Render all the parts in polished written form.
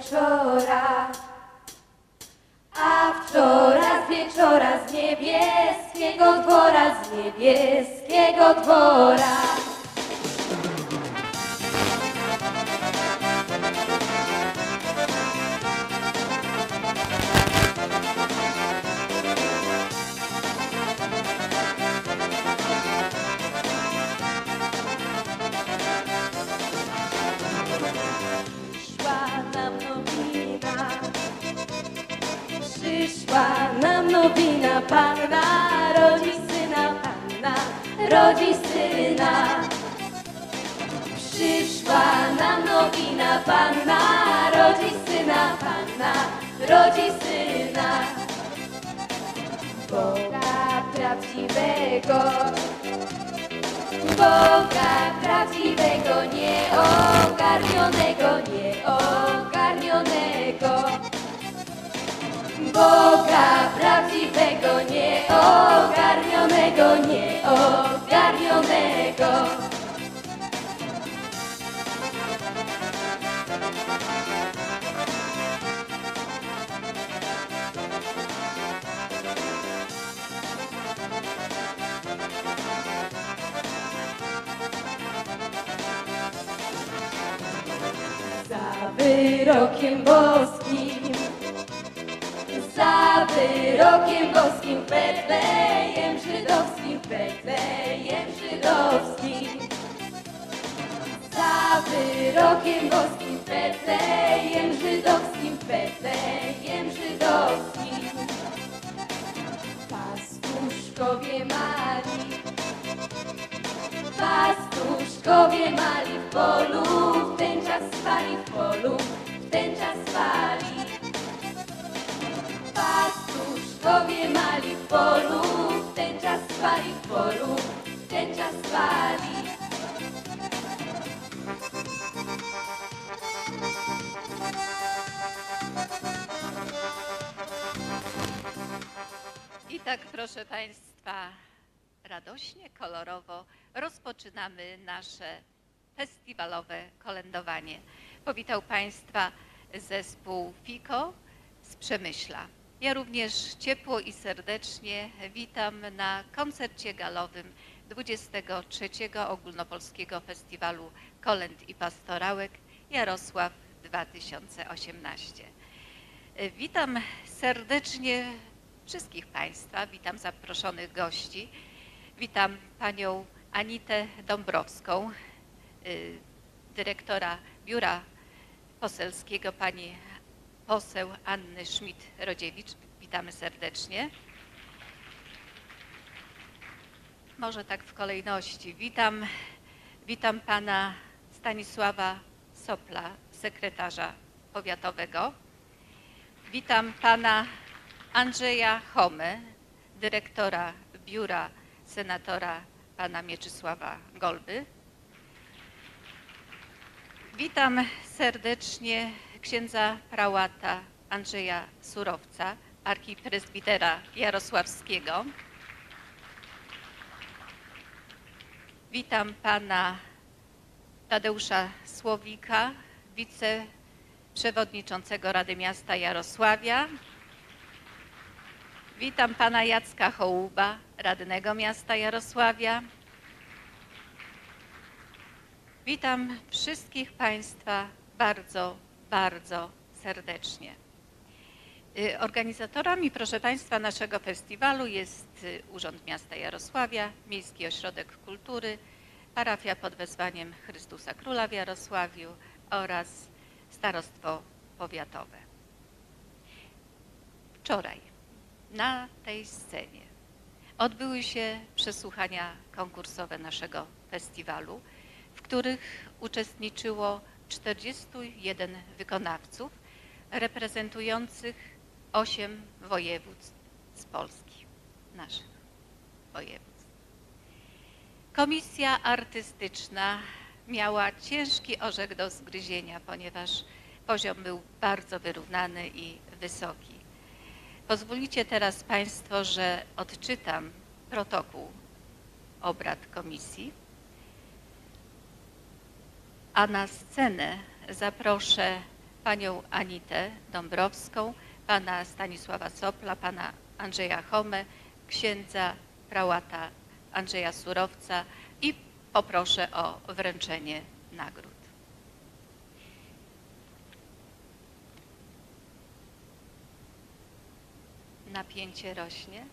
wieczora, a wczoraj z wieczora z niebieskiego dwora. Przyszła nam nowina, Panna rodzi syna, Panna rodzi syna. Przyszła nam nowina, Panna rodzi syna, Panna rodzi syna. Boga prawdziwego, nieogarnionego. Boga prawdziwego, nieogarnionego. Za wyrokiem boskim, Betlejem żydowskim, Za wyrokiem boskim, Betlejem żydowskim. Pastuszkowie mali w polu, w ten czas spali, Pastuszkowie mali w polu, w ten czas spali, I tak, proszę Państwa, radośnie, kolorowo rozpoczynamy nasze festiwalowe kolędowanie. Powitał Państwa zespół FIKO z Przemyśla. Ja również ciepło i serdecznie witam na koncercie galowym 23. Ogólnopolskiego Festiwalu Kolęd i Pastorałek Jarosław 2018. Witam serdecznie wszystkich Państwa, witam zaproszonych gości, witam Panią Anitę Dąbrowską, dyrektora Biura Poselskiego, Pani poseł Anny Schmidt-Rodziewicz. Witamy serdecznie. Może tak w kolejności. Witam Pana Stanisława Sopla, sekretarza powiatowego. Witam Pana Andrzeja Homę, dyrektora Biura Senatora Pana Mieczysława Golby. Witam serdecznie księdza prałata Andrzeja Surowca, archipresbitera jarosławskiego. Witam pana Tadeusza Słowika, wiceprzewodniczącego Rady Miasta Jarosławia. Witam pana Jacka Hołuba, radnego miasta Jarosławia. Witam wszystkich Państwa bardzo, bardzo serdecznie. Organizatorami, proszę Państwa, naszego festiwalu jest Urząd Miasta Jarosławia, Miejski Ośrodek Kultury, parafia pod wezwaniem Chrystusa Króla w Jarosławiu oraz Starostwo Powiatowe. Wczoraj na tej scenie odbyły się przesłuchania konkursowe naszego festiwalu, w których uczestniczyło 41 wykonawców reprezentujących 8 województw z Polski, naszych województw. Komisja artystyczna miała ciężki orzech do zgryzienia, ponieważ poziom był bardzo wyrównany i wysoki. Pozwolicie teraz Państwo, że odczytam protokół obrad komisji, a na scenę zaproszę panią Anitę Dąbrowską, pana Stanisława Sopla, pana Andrzeja Homę, księdza prałata Andrzeja Surowca i poproszę o wręczenie nagród. Napięcie rośnie.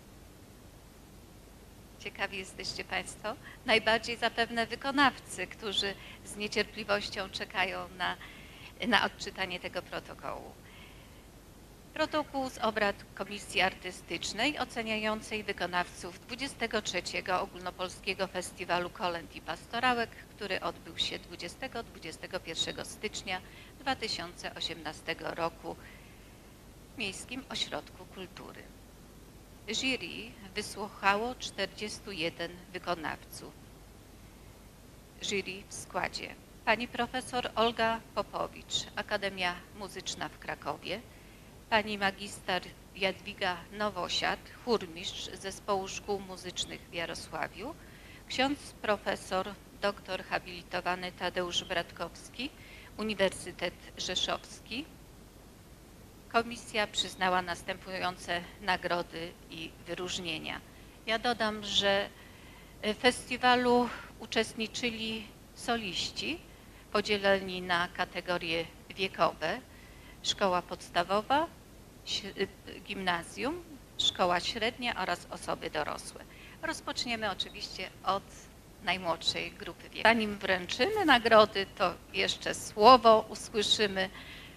Ciekawi jesteście Państwo? Najbardziej zapewne wykonawcy, którzy z niecierpliwością czekają na odczytanie tego protokołu. Protokół z obrad Komisji Artystycznej oceniającej wykonawców 23. Ogólnopolskiego Festiwalu Kolęd i Pastorałek, który odbył się 20–21 stycznia 2018 roku w Miejskim Ośrodku Kultury. Jury wysłuchało 41 wykonawców. Jury w składzie: pani profesor Olga Popowicz, Akademia Muzyczna w Krakowie, pani magister Jadwiga Nowosiad, chórmistrz Zespołu Szkół Muzycznych w Jarosławiu, ksiądz profesor doktor habilitowany Tadeusz Bratkowski, Uniwersytet Rzeszowski. Komisja przyznała następujące nagrody i wyróżnienia. Ja dodam, że w festiwalu uczestniczyli soliści podzieleni na kategorie wiekowe: szkoła podstawowa, gimnazjum, szkoła średnia oraz osoby dorosłe. Rozpoczniemy oczywiście od najmłodszej grupy wiekowej. Zanim wręczymy nagrody, to jeszcze słowo usłyszymy.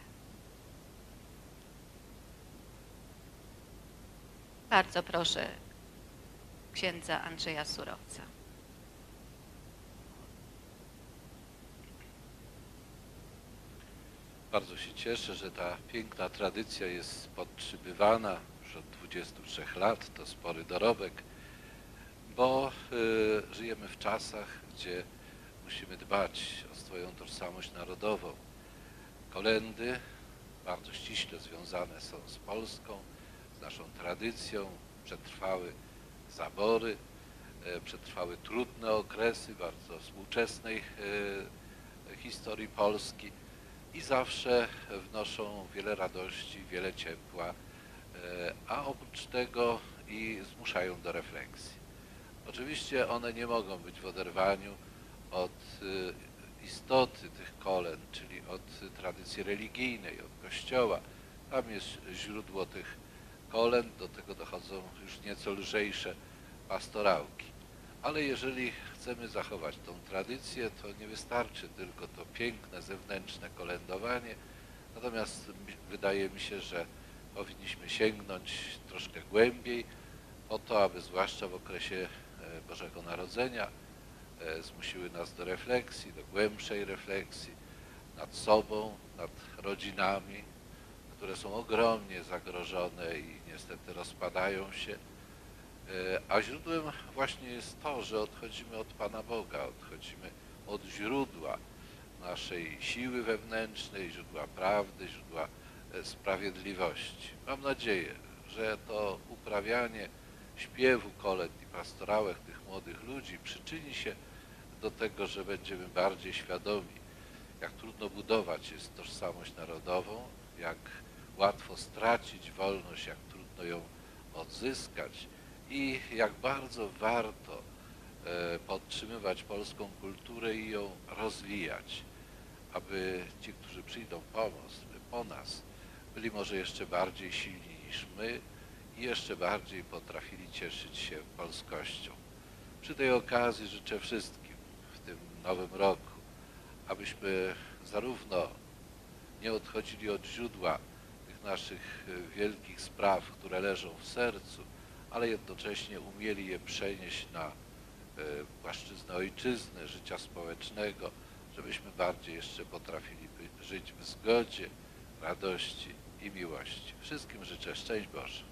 Bardzo proszę księdza Andrzeja Surowca. Bardzo się cieszę, że ta piękna tradycja jest podtrzymywana już od 23 lat. To spory dorobek, bo żyjemy w czasach, gdzie musimy dbać o swoją tożsamość narodową. Kolędy bardzo ściśle związane są z Polską, z naszą tradycją. Przetrwały zabory, przetrwały trudne okresy bardzo współczesnej historii Polski i zawsze wnoszą wiele radości, wiele ciepła, a oprócz tego i zmuszają do refleksji. Oczywiście one nie mogą być w oderwaniu od istoty tych kolęd, czyli od tradycji religijnej, od Kościoła. Tam jest źródło tych kolęd, do tego dochodzą już nieco lżejsze pastorałki. Ale jeżeli chcemy zachować tą tradycję, to nie wystarczy tylko to piękne zewnętrzne kolędowanie, natomiast wydaje mi się, że powinniśmy sięgnąć troszkę głębiej po to, aby zwłaszcza w okresie Bożego Narodzenia zmusiły nas do refleksji, do głębszej refleksji nad sobą, nad rodzinami, które są ogromnie zagrożone i niestety rozpadają się. A źródłem właśnie jest to, że odchodzimy od Pana Boga, odchodzimy od źródła naszej siły wewnętrznej, źródła prawdy, źródła sprawiedliwości. Mam nadzieję, że to uprawianie śpiewu kolęd i pastorałek tych młodych ludzi przyczyni się do tego, że będziemy bardziej świadomi, jak trudno budować jest tożsamość narodową, jak łatwo stracić wolność, jak trudno ją odzyskać i jak bardzo warto podtrzymywać polską kulturę i ją rozwijać, aby ci, którzy przyjdą po nas, byli może jeszcze bardziej silni niż my i jeszcze bardziej potrafili cieszyć się polskością. Przy tej okazji życzę wszystkim w tym nowym roku, abyśmy zarówno nie odchodzili od źródła tych naszych wielkich spraw, które leżą w sercu, ale jednocześnie umieli je przenieść na płaszczyznę ojczyzny, życia społecznego, żebyśmy bardziej jeszcze potrafili żyć w zgodzie, radości i miłości. Wszystkim życzę szczęść Boże.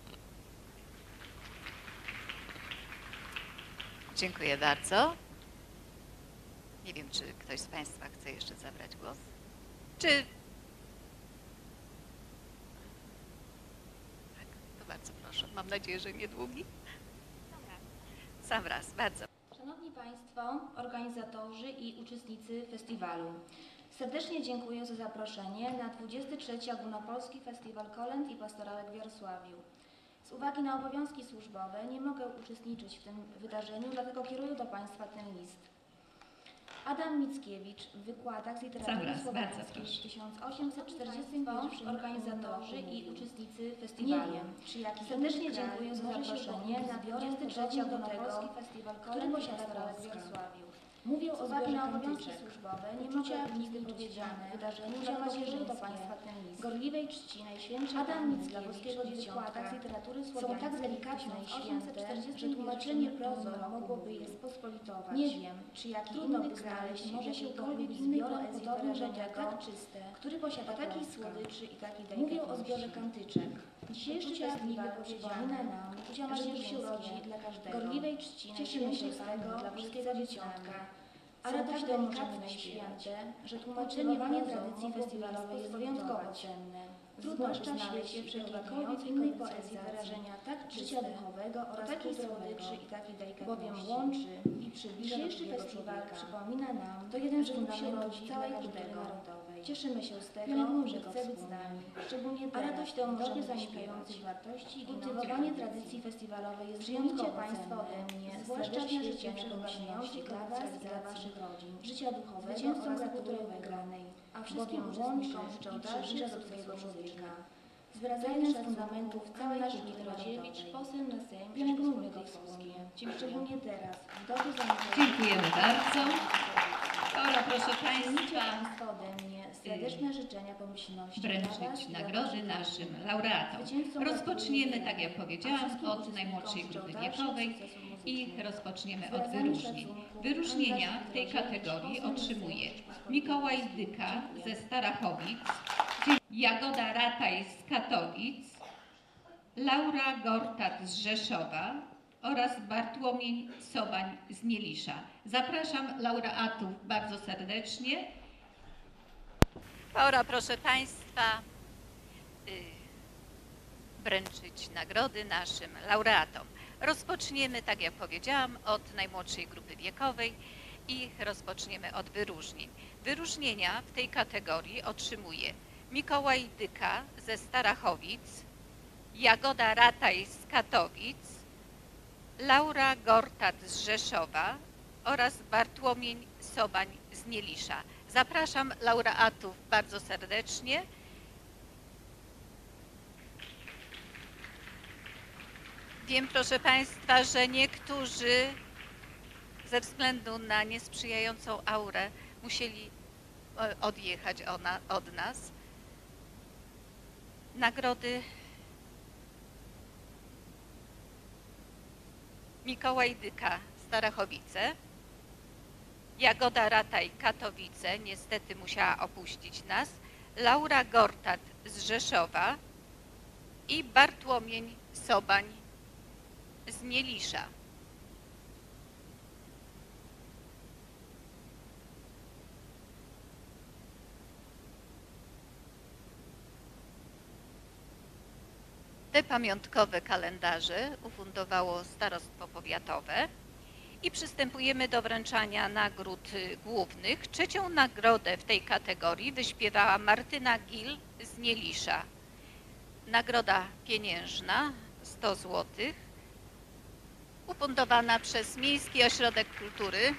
Dziękuję bardzo. Nie wiem, czy ktoś z Państwa chce jeszcze zabrać głos? Czy... Tak, to bardzo proszę. Mam nadzieję, że niedługi. Sam raz, bardzo. Szanowni Państwo, organizatorzy i uczestnicy festiwalu. Serdecznie dziękuję za zaproszenie na 23. Ogólnopolski Festiwal Kolęd i Pastorałek w Jarosławiu. Z uwagi na obowiązki służbowe nie mogę uczestniczyć w tym wydarzeniu, dlatego kieruję do Państwa ten list. Adam Mickiewicz w wykładach z literatury słowiańskiej w 1841 organizatorzy i uczestnicy festiwalu. Nie wiem, czy jakiś serdecznie dziękuję za zaproszenie na 23. Ogólnopolski Festiwal Kolęd i Pastorałek w Jarosławiu. Mówię o uwagi na obowiązki służbowe, nie mogę uczestniczyć w wydarzeniu, dlatego kieruję do Państwa ten list. Gorliwej czci Najświętszej Adam Mickiewicz w wykładach z literatury słowiańskiej są tak delikatne i święte, że tłumaczenie prozy mogłoby je spospolitować. Nie wiem, czy jaki inny kraj może się kogokolwiek inny poezji wyrażenia tak czyste, który posiada takiej słodyczy i takiej delikatności. Mówię o zbiorze kantyczek. Dzisiejszy festiwal przypomina nam uczucia macierzyńskie dla każdego. Gorliwej czci cieszymy się z tego dla polskiego dzieciątka. A radość delikatne i święte, że tłumaczenie tradycji festiwalowej jest wyjątkowo cenne. Trudno znaleźć się w jakiejkolwiek innej poezji wyrażenia tak życia duchowego oraz takiej słodyczy i takiej delikatności, bowiem łączy i przybliża dzisiejszy festiwal przypomina nam, to jeden z fundamentów całej kultury narodowej. Cieszymy się z tego, że chce być z nami, szczególnie teraz, radość tę możemy zanikających wartości i kultywowanie tradycji festiwalowej jest wyjątkowo Państwa ode mnie, zwłaszcza w świecie pomyślających dla Was i dla Waszych rodzin, życia duchowego zwycięzcą oraz kultury wygranej, a wszystkim uczestnikom życzę dalszych do swojego człowieka. Zwracając z fundamentów całej kultury narodowej, poseł na Sejm pielęgnujmy tej wspólnie, szczególnie teraz, w dobie zamykania. Dziękujemy bardzo. Pora, proszę Przyjmijcie Państwa, Państwo ode mnie serdeczne życzenia pomyślności dla Was wręczyć i dla nagrody Waszych naszym rodzin. laureatom. Zwycięzcą Rozpoczniemy, gratuluję tak jak wygranej, a powiedziałam, wszystkim od uczestnikom najmłodszej życzę grupy dalszych wiekowej sukcesów i muzycznych. rozpoczniemy od Zwracamy wyróżnień. szacunku, Wyróżnienia w tej Anna kategorii Szydrowicz, otrzymuje poseł Mikołaj Dyka ze Starachowic, Jagoda Rataj z Katowic, Laura Gortat z Rzeszowa oraz Bartłomiej Sobań z Nielisza. Zapraszam laureatów bardzo serdecznie. Pora, proszę Państwa, wręczyć nagrody naszym laureatom. Rozpoczniemy, tak jak powiedziałam, od najmłodszej grupy wiekowej i rozpoczniemy od wyróżnień. Wyróżnienia w tej kategorii otrzymuje Mikołaj Dyka ze Starachowic, Jagoda Rataj z Katowic, Laura Gortat z Rzeszowa oraz Bartłomiej Sobań z Nielisza. Zapraszam laureatów bardzo serdecznie. Wiem, proszę Państwa, że niektórzy ze względu na niesprzyjającą aurę musieli odjechać od nas. Nagrody Mikołaj Dyka, Starachowice, Jagoda Rataj, Katowice, niestety musiała opuścić nas, Laura Gortat z Rzeszowa i Bartłomiej Sobań z Nielisza. Te pamiątkowe kalendarze ufundowało Starostwo Powiatowe i przystępujemy do wręczania nagród głównych. Trzecią nagrodę w tej kategorii wyśpiewała Martyna Gil z Nielisza. Nagroda pieniężna 100 zł, ufundowana przez Miejski Ośrodek Kultury.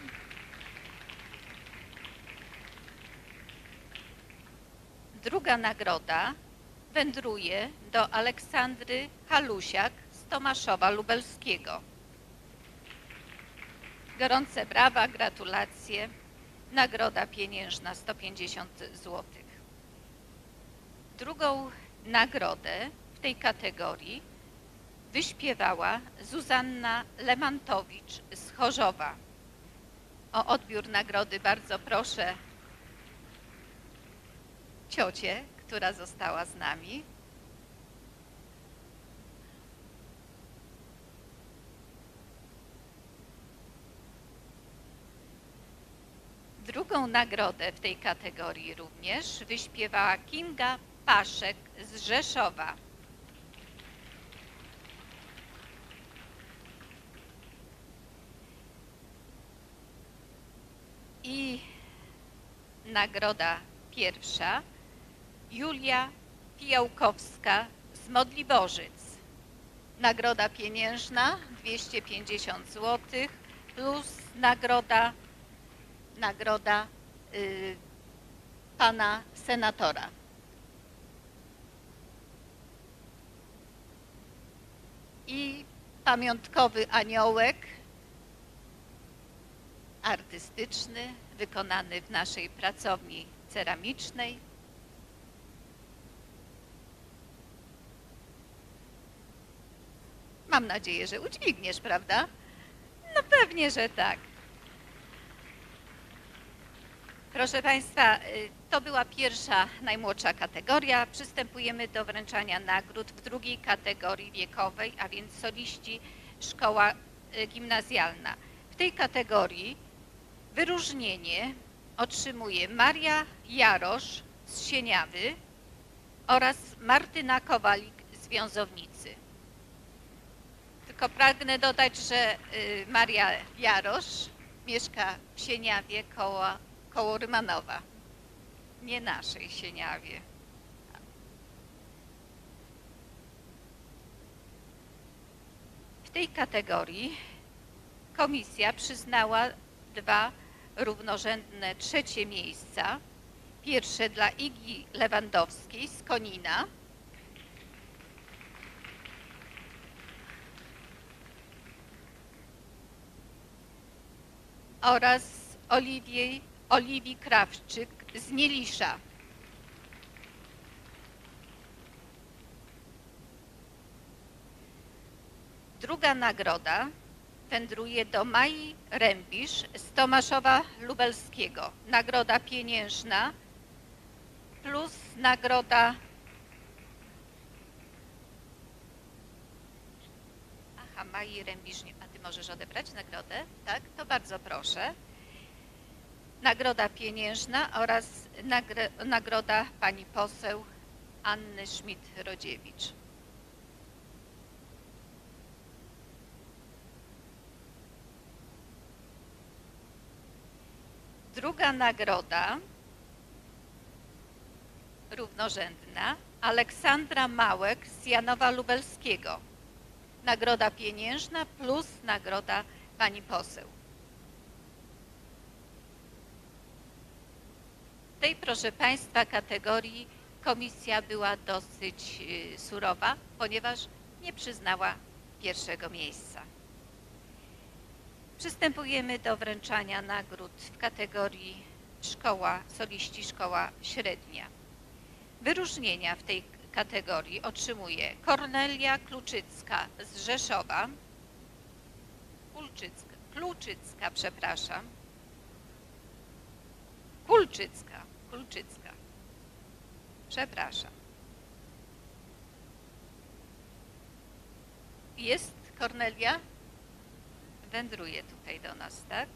Druga nagroda wędruje do Aleksandry Halusiak z Tomaszowa Lubelskiego. Gorące brawa, gratulacje. Nagroda pieniężna 150 zł. Drugą nagrodę w tej kategorii wyśpiewała Zuzanna Lemantowicz z Chorzowa. O odbiór nagrody bardzo proszę ciocię, która została z nami. Drugą nagrodę w tej kategorii również wyśpiewała Kinga Paszek z Rzeszowa. I nagroda pierwsza Julia Pijałkowska z Modliborzyc. Nagroda pieniężna 250 zł plus nagroda pana senatora. I pamiątkowy aniołek artystyczny wykonany w naszej pracowni ceramicznej. Mam nadzieję, że udźwigniesz, prawda? No pewnie, że tak. Proszę Państwa, to była pierwsza, najmłodsza kategoria. Przystępujemy do wręczania nagród w drugiej kategorii wiekowej, a więc soliści szkoła gimnazjalna. W tej kategorii wyróżnienie otrzymuje Maria Jarosz z Sieniawy oraz Martyna Kowalik z Wiązownicy. Tylko pragnę dodać, że Maria Jarosz mieszka w Sieniawie koło Rymanowa, nie naszej Sieniawie. W tej kategorii komisja przyznała 2 równorzędne trzecie miejsca. Pierwsze dla Igi Lewandowskiej z Konina oraz Oliwii Krawczyk z Nielisza. Druga nagroda wędruje do Mai Rębisz z Tomaszowa Lubelskiego. Nagroda pieniężna plus nagroda... Aha, Mai Rębisz, a Ty możesz odebrać nagrodę? Tak? To bardzo proszę. Nagroda pieniężna oraz nagroda pani poseł Anny Schmidt-Rodziewicz. Druga nagroda, równorzędna, Aleksandra Małek z Janowa Lubelskiego. Nagroda pieniężna plus nagroda pani poseł. W tej, proszę Państwa, kategorii komisja była dosyć surowa, ponieważ nie przyznała pierwszego miejsca. Przystępujemy do wręczania nagród w kategorii soliści szkoła średnia. Wyróżnienia w tej kategorii otrzymuje Kornelia Kluczycka z Rzeszowa, Kulczycka, przepraszam. Jest Kornelia? Wędruje tutaj do nas, tak?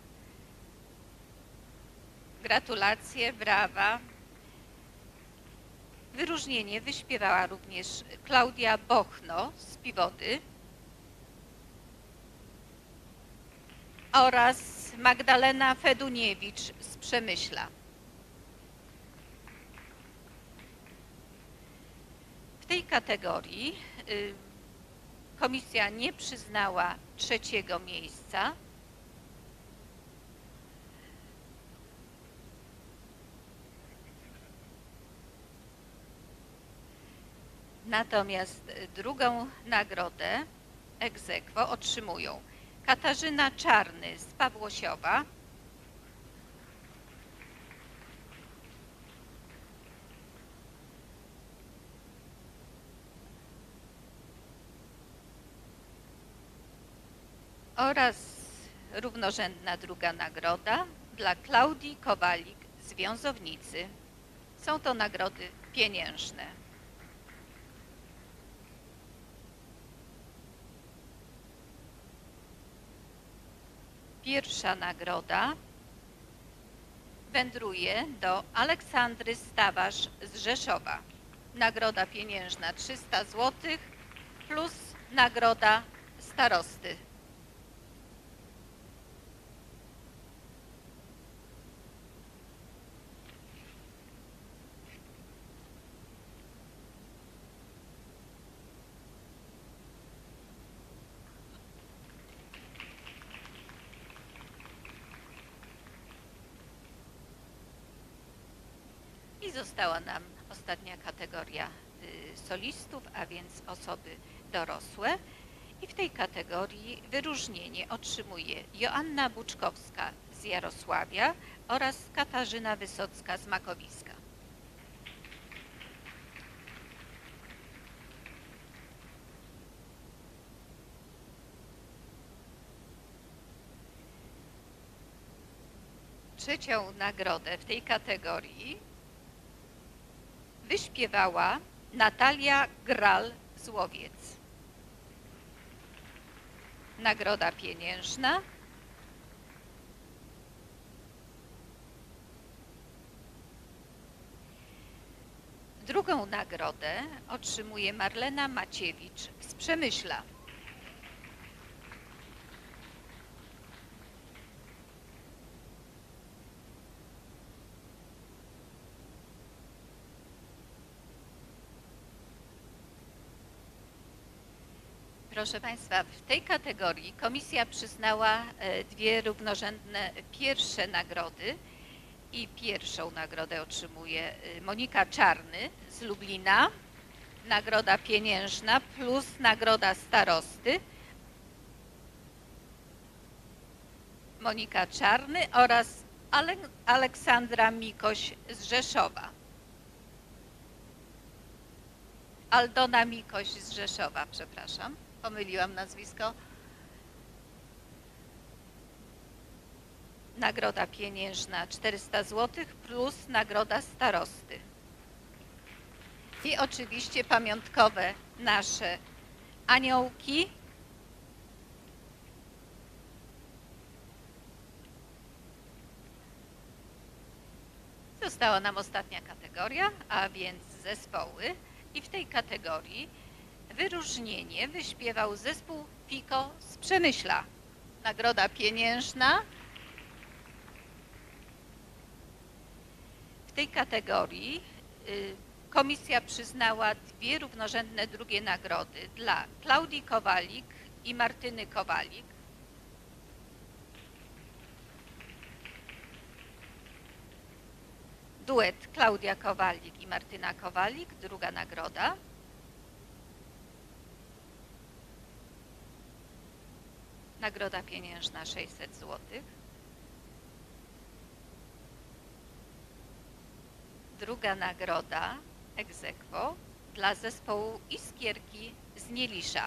Gratulacje, brawa. Wyróżnienie wyśpiewała również Klaudia Bochno z Piwody oraz Magdalena Feduniewicz z Przemyśla. W tej kategorii komisja nie przyznała trzeciego miejsca. Natomiast drugą nagrodę ex aequo otrzymują Katarzyna Czarny z Pawłosiowa oraz równorzędna druga nagroda dla Klaudii Kowalik z Wiązownicy. Są to nagrody pieniężne. Pierwsza nagroda wędruje do Aleksandry Stawarz z Rzeszowa. Nagroda pieniężna 300 zł plus nagroda starosty. I została nam ostatnia kategoria solistów, a więc osoby dorosłe. I w tej kategorii wyróżnienie otrzymuje Joanna Buczkowska z Jarosławia oraz Katarzyna Wysocka z Makowiska. Trzecią nagrodę w tej kategorii wyśpiewała Natalia Gral z Łowiec. Nagroda pieniężna. Drugą nagrodę otrzymuje Marlena Maciewicz z Przemyśla. Proszę Państwa, w tej kategorii komisja przyznała dwie równorzędne pierwsze nagrody i pierwszą nagrodę otrzymuje Monika Czarny z Lublina, nagroda pieniężna plus nagroda starosty. Monika Czarny oraz Aleksandra Mikoś z Rzeszowa. Aldona Mikoś z Rzeszowa, przepraszam. Pomyliłam nazwisko. Nagroda pieniężna 400 zł plus nagroda starosty. I oczywiście pamiątkowe nasze aniołki. Została nam ostatnia kategoria, a więc zespoły. I w tej kategorii wyróżnienie wyśpiewał zespół Fiko z Przemyśla. Nagroda pieniężna. W tej kategorii komisja przyznała dwie równorzędne drugie nagrody dla Klaudii Kowalik i Martyny Kowalik. Duet Klaudia Kowalik i Martyna Kowalik, druga nagroda. Nagroda pieniężna 600 zł. Druga nagroda ex aequo dla zespołu Iskierki z Nielisza.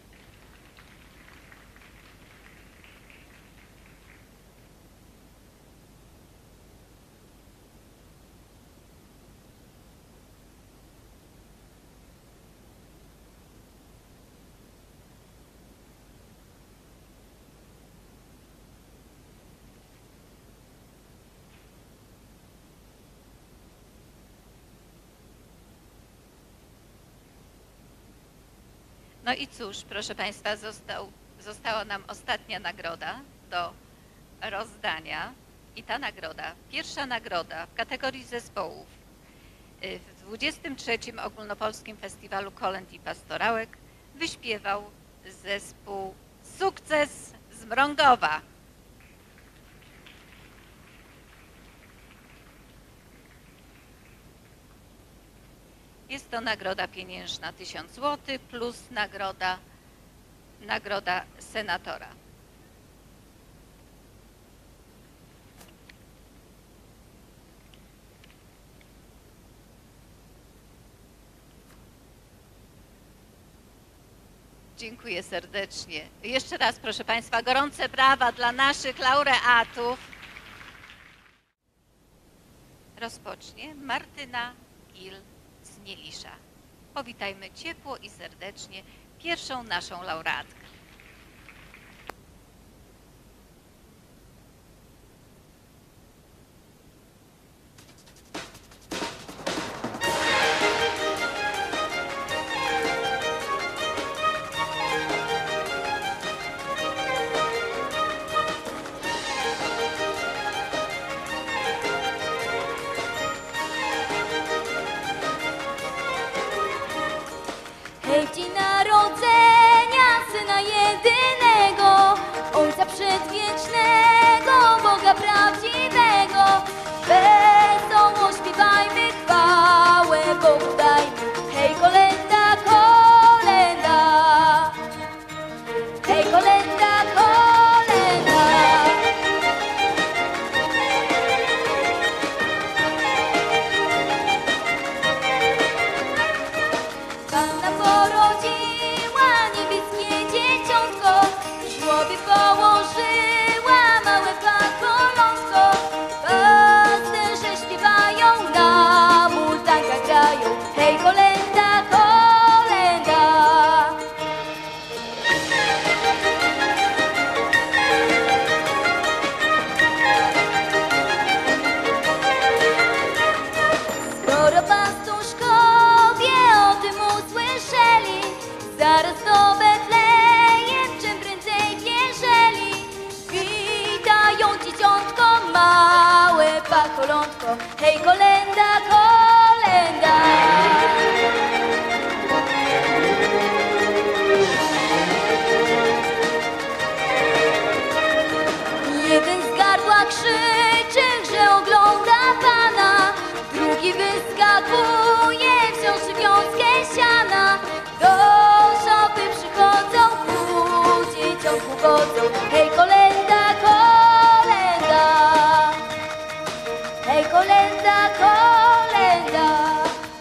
No i cóż, proszę Państwa, została nam ostatnia nagroda do rozdania i ta nagroda, pierwsza nagroda w kategorii zespołów w 23. Ogólnopolskim Festiwalu Kolęd i Pastorałek wyśpiewał zespół Sukces z Mrągowa. Jest to nagroda pieniężna 1000 zł plus nagroda senatora. Dziękuję serdecznie. Jeszcze raz, proszę Państwa, gorące brawa dla naszych laureatów. Rozpocznie Martyna Il z Nielisza. Powitajmy ciepło i serdecznie pierwszą naszą laureatkę. Hej, w dzień narodzenia syna zaraz do Betlejem, czym prędzej wjeżeli. Witają dzieciątko małe, pacholątko, hej kolenda, kolenda. Jeden z gardła krzyczy, że ogląda Pana, drugi wyskakuje, wziąwszy wiązkę siana. Do szopy przychodzą, ku dzieciątku godzą, hej kolenda, kolenda. Hej kolenda, kolenda.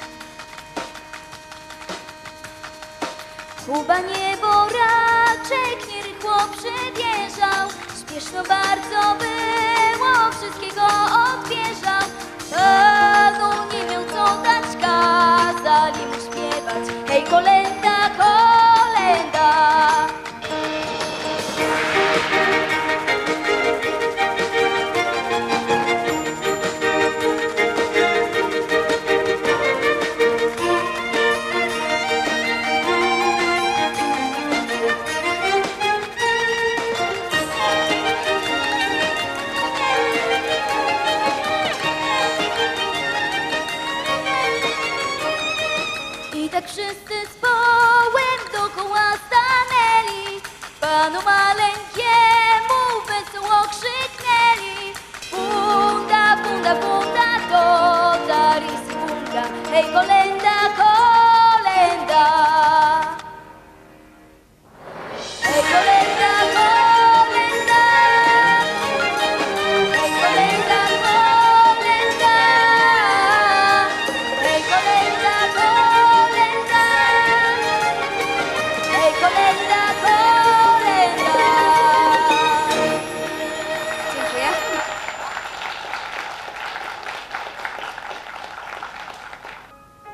Kuba nieboraczek nierychło przebieżał, śpieszno bardzo było, wszystkiego odbieżał. Panu nie miał co dać, kazali mu śpiewać, hej kolenda, kolenda. I tak wszyscy z połem dookoła stanęli, Panu maleńkiemu wesoło krzyknęli. Bunda, bunda, bunda, to tarisy bunda, hej kolenda, kolenda. Hej kolenda, kolenda. Hej kolenda, kolenda. Hej kolenda, kolenda. Hej kolenda, kolenda. Dziękuję.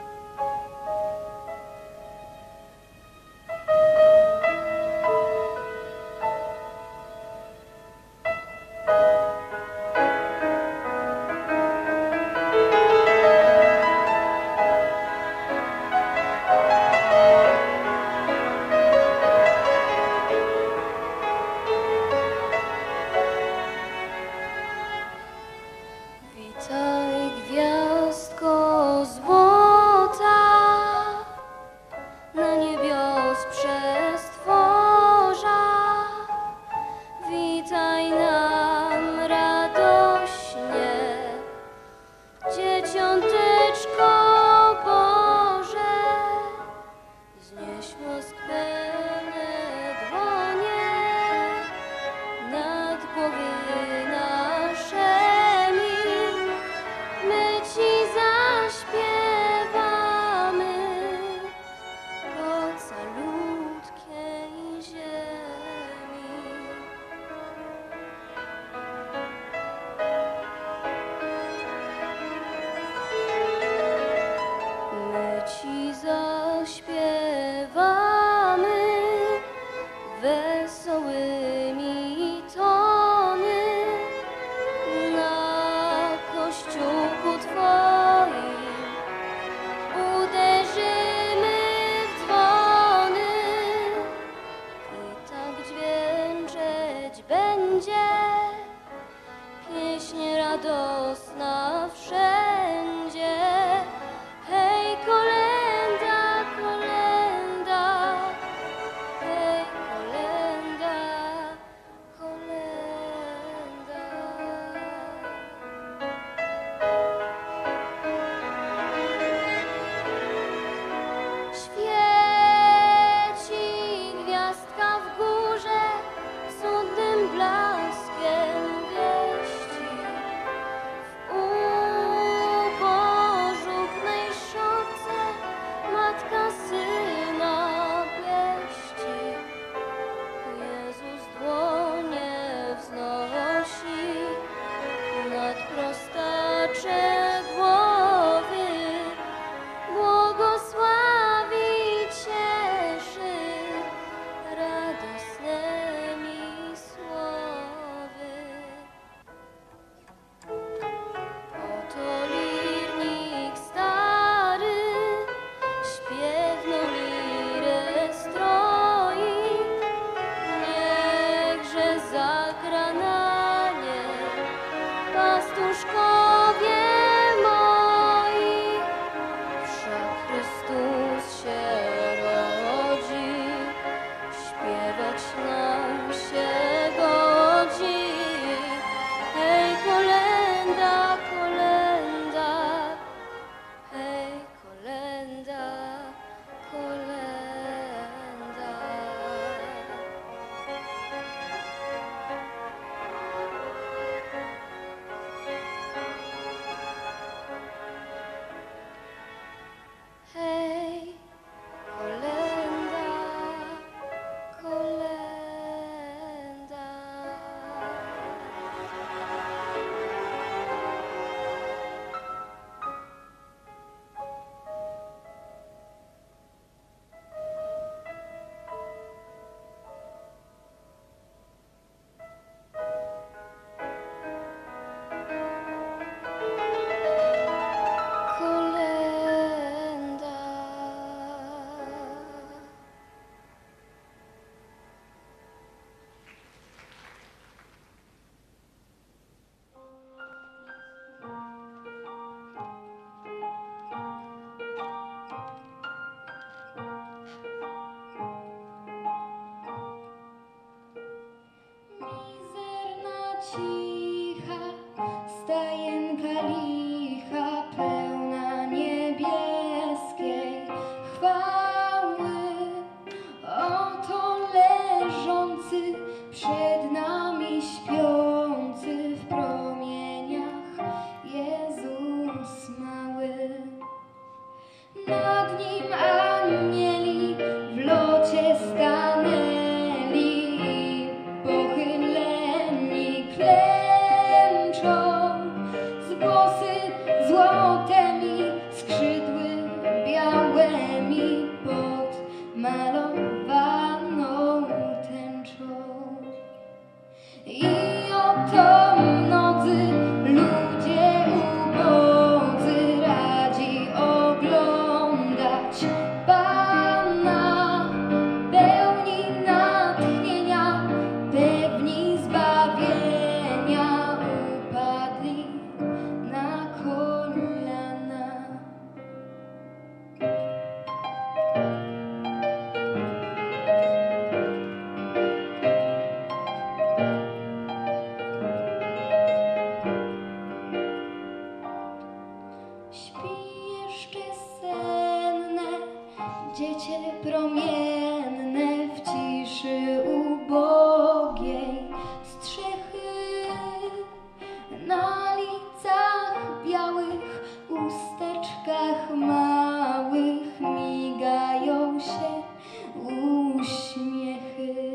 Dziecię promienne w ciszy ubogiej, strzechy na licach białych, usteczkach małych migają się uśmiechy.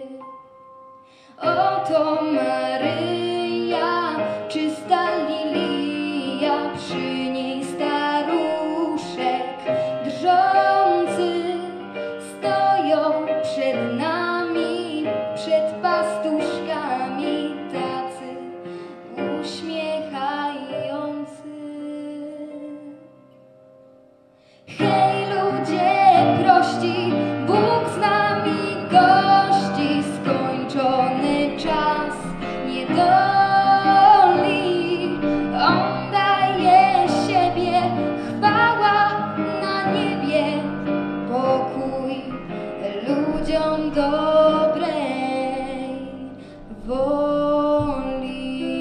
Oto Maryja, czysta lilia, przy niej staruszek drżący stoją przed nami, przed pastuszkami tacy uśmiechający. Hej ludzie prości, Bóg z nami gości, skończony czas niedoli. On daje siebie, chwała na niebie, pokój ludziom dobrej woli.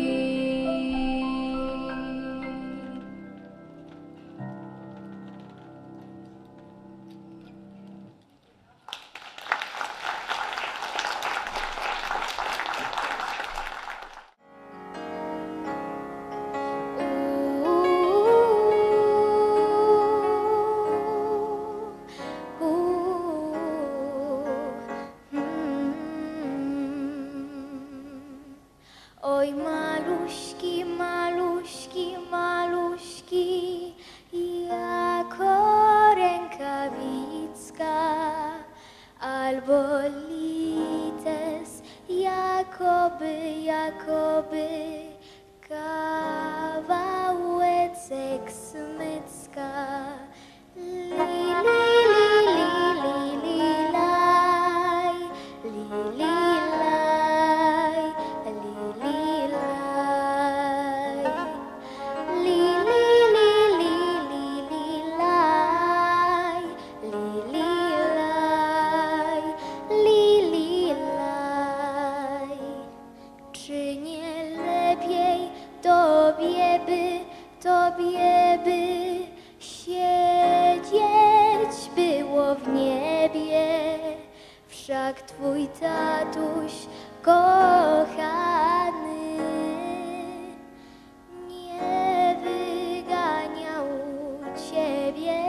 Oj maluśki, maluśki, maluśki, jako rękawicka, albo lites, jakoby kawałeczek smycka. Li, li, li, li, li, li, laj, li, li, laj, li, li, laj. Li, li, li, li, li, li, laj, li, li, laj, li, li, laj. Czy nie lepiej tobie by siedzieć było w niebie? Wszak twój tatuś kochany nie wyganiał ciebie.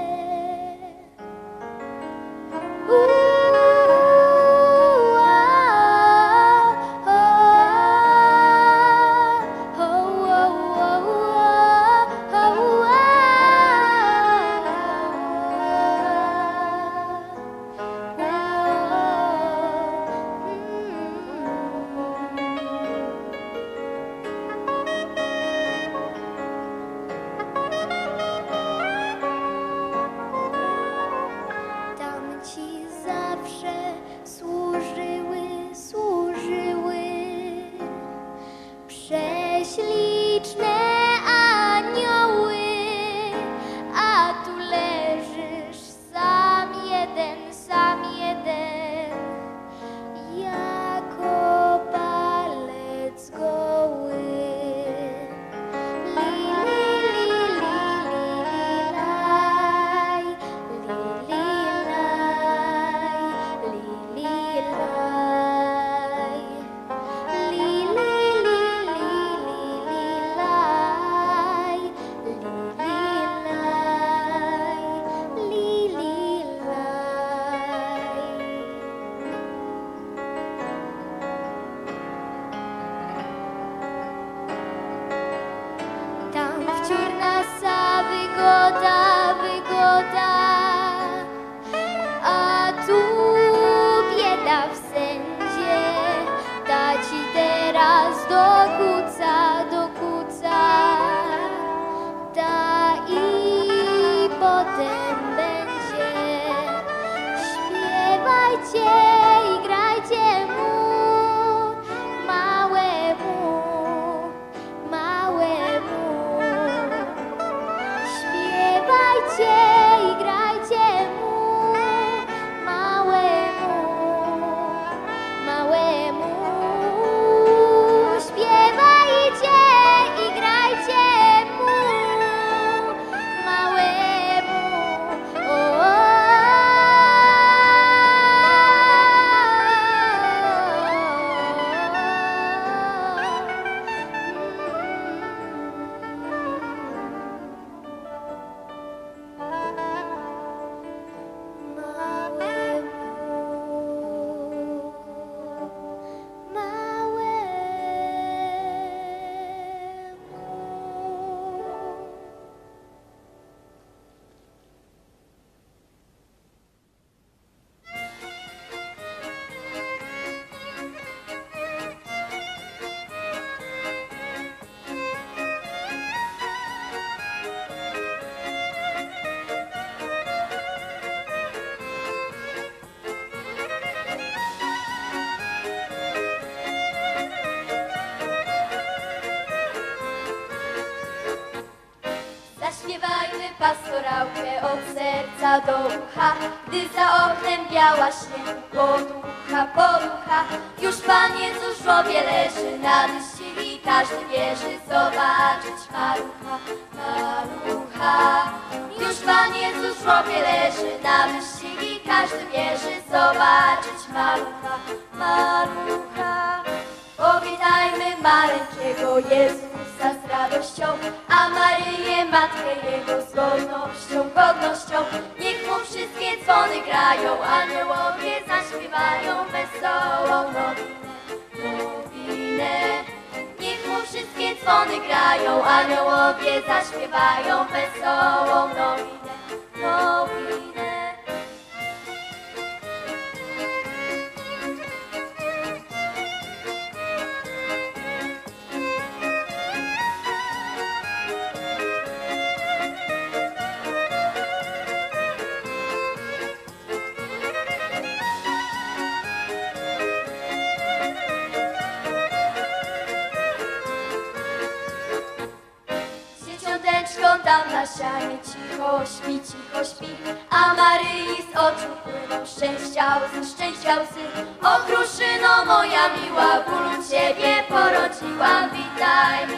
Tam ci zawsze służyły prześliczne anioły, a tu leżysz sam jeden, jako palec goły. Li, li, li, li, li, li, laj, li, li, laj, li, li, laj. Li, li, li, li, li, li, laj, li, li, laj, li, li, laj. Tam wciąż nasa wygoda, a tu bieda w sędzie. Ta ci teraz dokuca, ta i potem będzie. Śpiewajcie i grajcie mu, małemu. Śpiewajcie i grajcie mu, małemu. Śpiewajcie i grajcie mu, małemu. O, pastorałkę od serca do ucha. Gdy za oknem biała śnieg poducha. Już Pan Jezus w żłobie leży na wyścigi, każdy wierzy zobaczyć malucha. Już Pan Jezus w żłobie leży na wyścigi, każdy wierzy zobaczyć malucha. Powitajmy maleńkiego Jezusa z radością, a Maryję Matkę Jego z godnością. Niech mu wszystkie dzwony grają, aniołowie zaśpiewają wesołą nowinę. Niech mu wszystkie dzwony grają, aniołowie zaśpiewają wesołą nowinę. Tam na sianie cicho śpi, a Maryi z oczu płyną szczęścia łzy. O kruszyno moja miła, bólu Ciebie porodziłam, witaj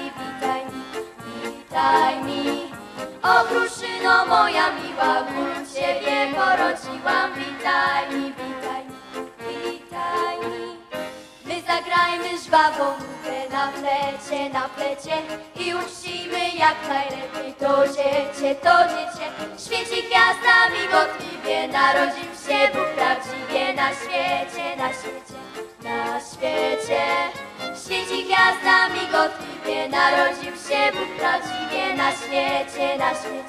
mi. O kruszyno moja miła, bólu Ciebie porodziłam, witaj mi. My zagrajmy żwawą nutę na plecie i uczcijmy jak najlepiej to dziecię. Świeci gwiazda migotliwie, narodził się Bóg prawdziwie na świecie. Świeci gwiazda migotliwie, narodził się Bóg prawdziwie na świecie.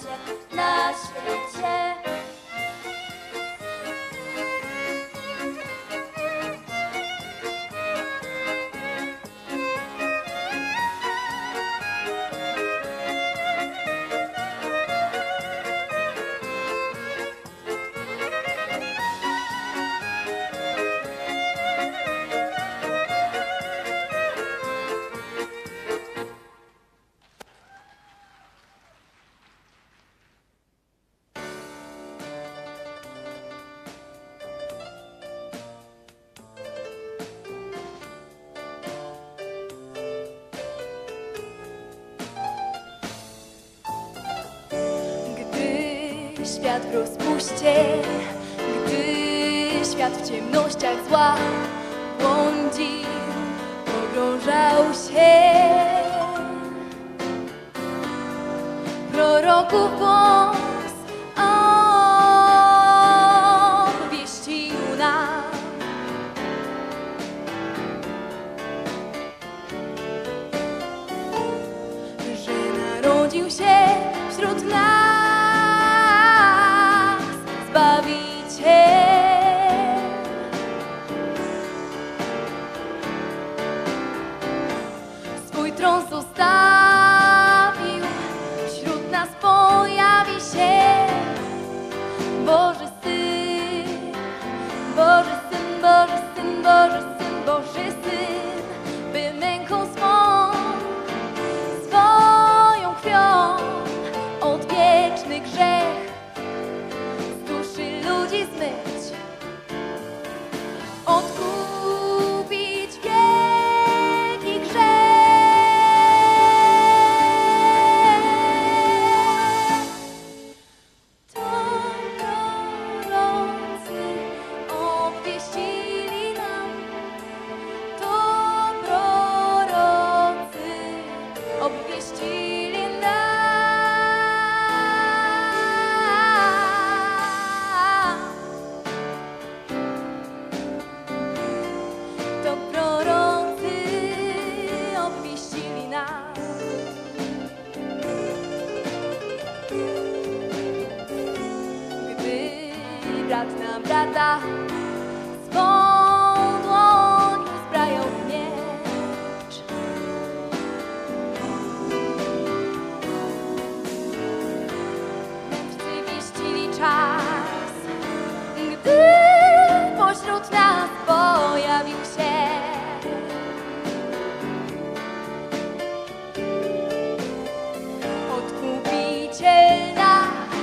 Świat w rozpuście, gdy świat w ciemnościach zła błądzi, pogrążał się. Proroków głos obwieścił nam, że narodził się wśród nas Zbawiciel. Swój tron zostawił, wśród nas pojawi się Boży Syn, Boży Syn, Boży Syn, Boży Syn, Boży Syn, by męką swoją krwią odwieczny grzech ludzi zmyć, odkupić wielki grzech. To prorocy obwieścili nam, to prorocy obwieścili nam. Brat na brata swą dłoń uzbrają w miecz. Mędrcy wieścili czas, gdy pośród nas pojawił się Odkupiciel nasz.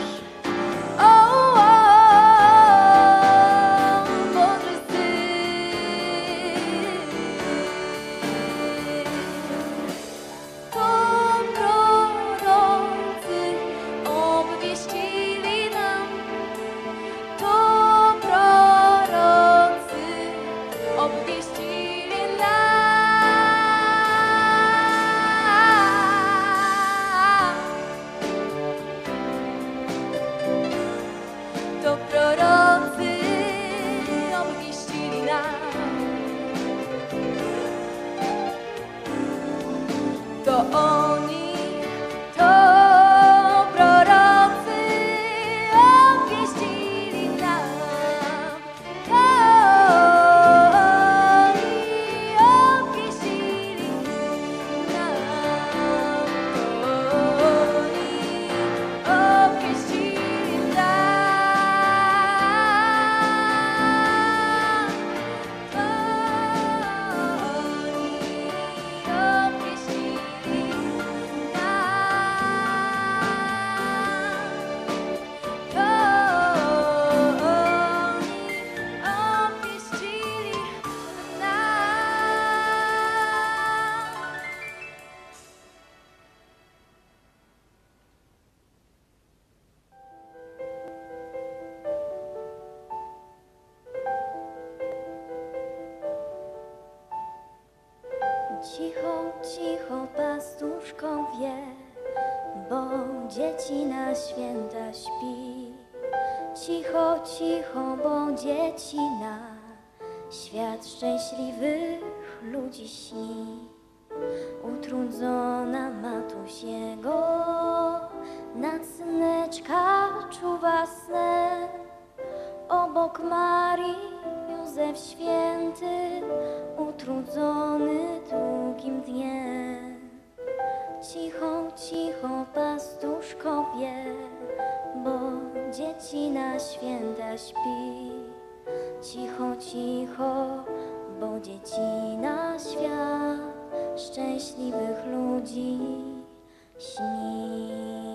cicho pastuszkowie, bo dzieci na święta śpi. Cicho, cicho, bo dzieci na świat szczęśliwych ludzi śni. Utrudzona matuś jego nad syneczka czuwa snem. Obok Marii Józef święty, utrudzony długim dniem. Cicho, cicho, pastuszkowie, bo dzieci na święta śpi. Cicho, cicho, bo dzieci na świat szczęśliwych ludzi śni.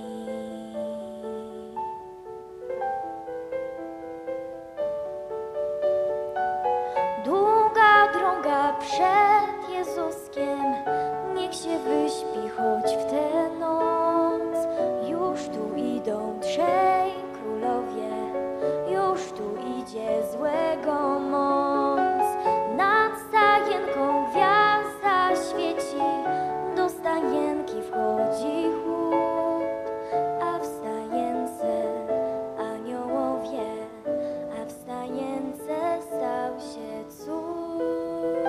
Długa droga przed Jezuskiem, niech się wyśpi choć w tę noc. Już tu idą trzej królowie, już tu idzie złego moc. Nad stajenką gwiazda świeci, do stajenki wchodzi chłód, a w stajence aniołowie, a w stajence stał się cud.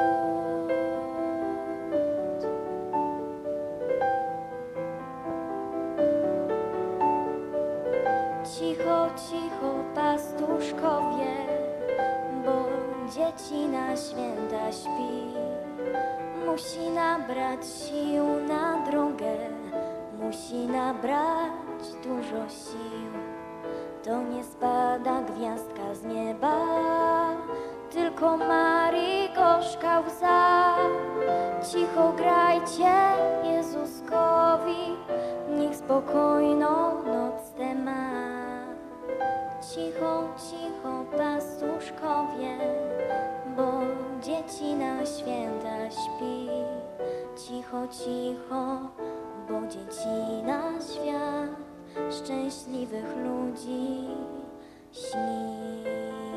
Cicho, cicho, pastuszkowie, bo dzieci na święta śpi. Musi nabrać sił na drogę, musi nabrać dużo sił. To nie spada gwiazdka z nieba, tylko Marii gorzka łza. Cicho grajcie Jezuskowi, niech spokojną noc tę ma. Cicho, cicho, pastuszkowie, bo dzieci na święta śpi. Cicho, cicho, bo dzieci na świat szczęśliwych ludzi śni.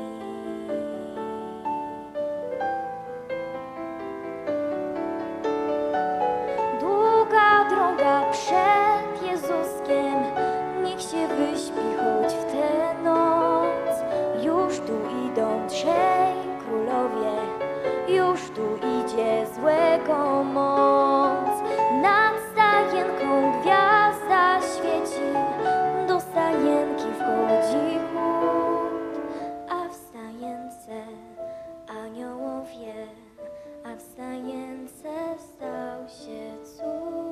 Długa droga przed Jezuskiem, niech się wyśpi choć w tę noc. Już tu idą trzej królowie, już tu idzie złego moc. Nad stajenką gwiazda świeci, do stajenki wchodzi chłód, a w stajence aniołowie, a w stajence stał się cud.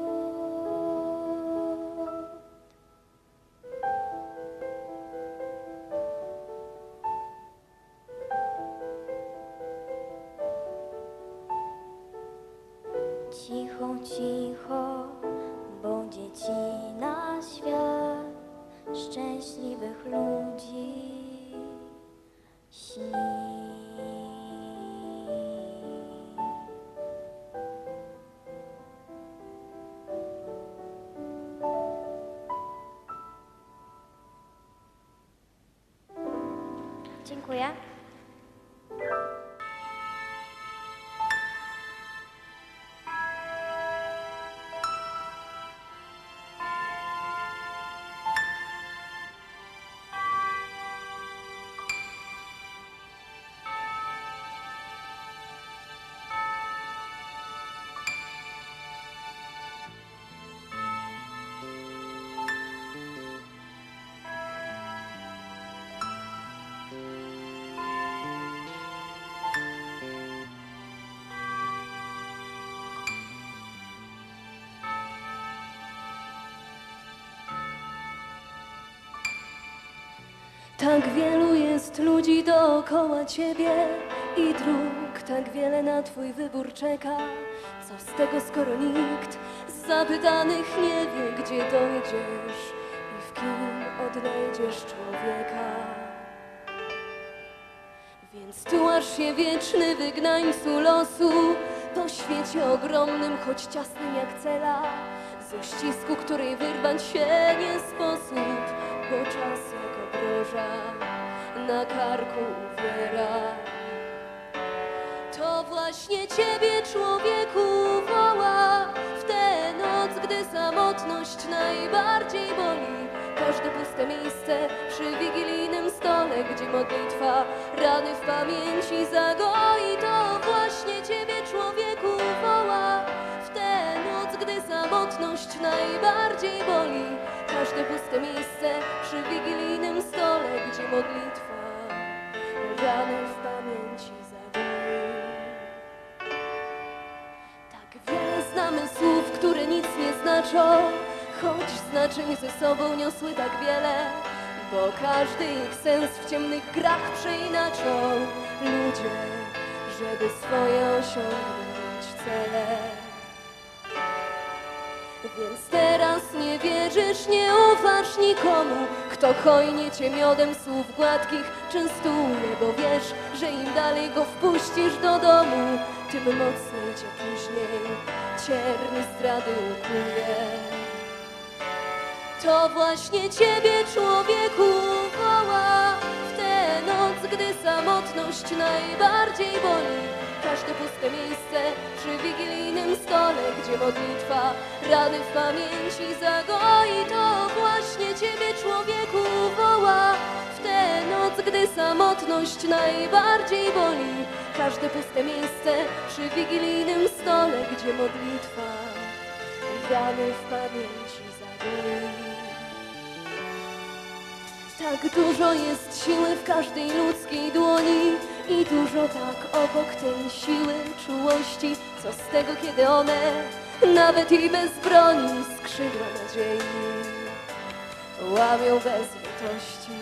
Cicho, cicho, bo dzieci na świat szczęśliwych ludzi śni. Dziękuję. Tak wielu jest ludzi dookoła ciebie i dróg, tak wiele na twój wybór czeka. Co z tego, skoro nikt z zapytanych nie wie, gdzie dojdziesz i w kim odnajdziesz człowieka. Więc tułasz się wieczny wygnańcu losu, po świecie ogromnym, choć ciasnym jak cela, ze ścisku, której wyrwać się nie sposób, bo czas jak obroża na karku uwiera. To właśnie Ciebie, człowieku, woła w tę noc, gdy samotność najbardziej boli. Każde puste miejsce przy wigilijnym stole, gdzie modlitwa rany w pamięci zagoi. To właśnie Ciebie, człowieku, woła w tę noc, gdy samotność najbardziej boli. Każde puste miejsce przy wigilijnym stole, gdzie modlitwa rany w pamięci zagoi. Tak wiele znamy słów, które nic nie znaczą, choć znaczeń ze sobą niosły tak wiele, bo każdy ich sens w ciemnych grach przeinaczą ludzie, żeby swoje osiągnąć cele. Więc teraz nie wierzysz, nie ufasz nikomu, kto hojnie cię miodem słów gładkich częstuje, bo wiesz, że im dalej go wpuścisz do domu, tym mocniej cię później cierń zdrady ukłuje. To właśnie Ciebie, człowieku, woła w tę noc, gdy samotność najbardziej boli. Każde puste miejsce przy wigilijnym stole, gdzie modlitwa rany w pamięci zagoi. To właśnie Ciebie, człowieku, woła w tę noc, gdy samotność najbardziej boli. Każde puste miejsce przy wigilijnym stole, gdzie modlitwa rany w pamięci zagoi. Tak dużo jest siły w każdej ludzkiej dłoni i dużo tak obok tej siły czułości. Co z tego, kiedy one, nawet i bez broni, skrzydła nadziei łamią bez litości.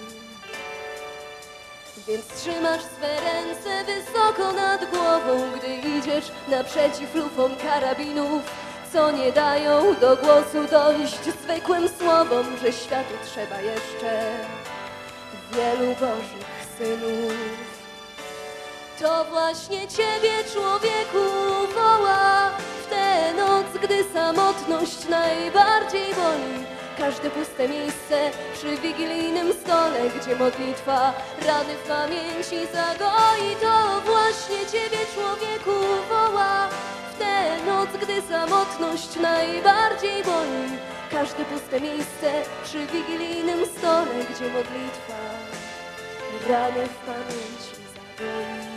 Więc trzymasz swe ręce wysoko nad głową, gdy idziesz naprzeciw lufom karabinów, co nie dają do głosu dojść zwykłym słowom, że światu trzeba jeszcze wielu Bożych synów. To właśnie Ciebie, człowieku, woła w tę noc, gdy samotność najbardziej boli. Każde puste miejsce przy wigilijnym stole, gdzie modlitwa rany w pamięci zagoi. To właśnie Ciebie, człowieku, woła w tę noc, gdy samotność najbardziej boli. Każde puste miejsce przy wigilijnym stole, gdzie modlitwa rany w pamięci zagoi.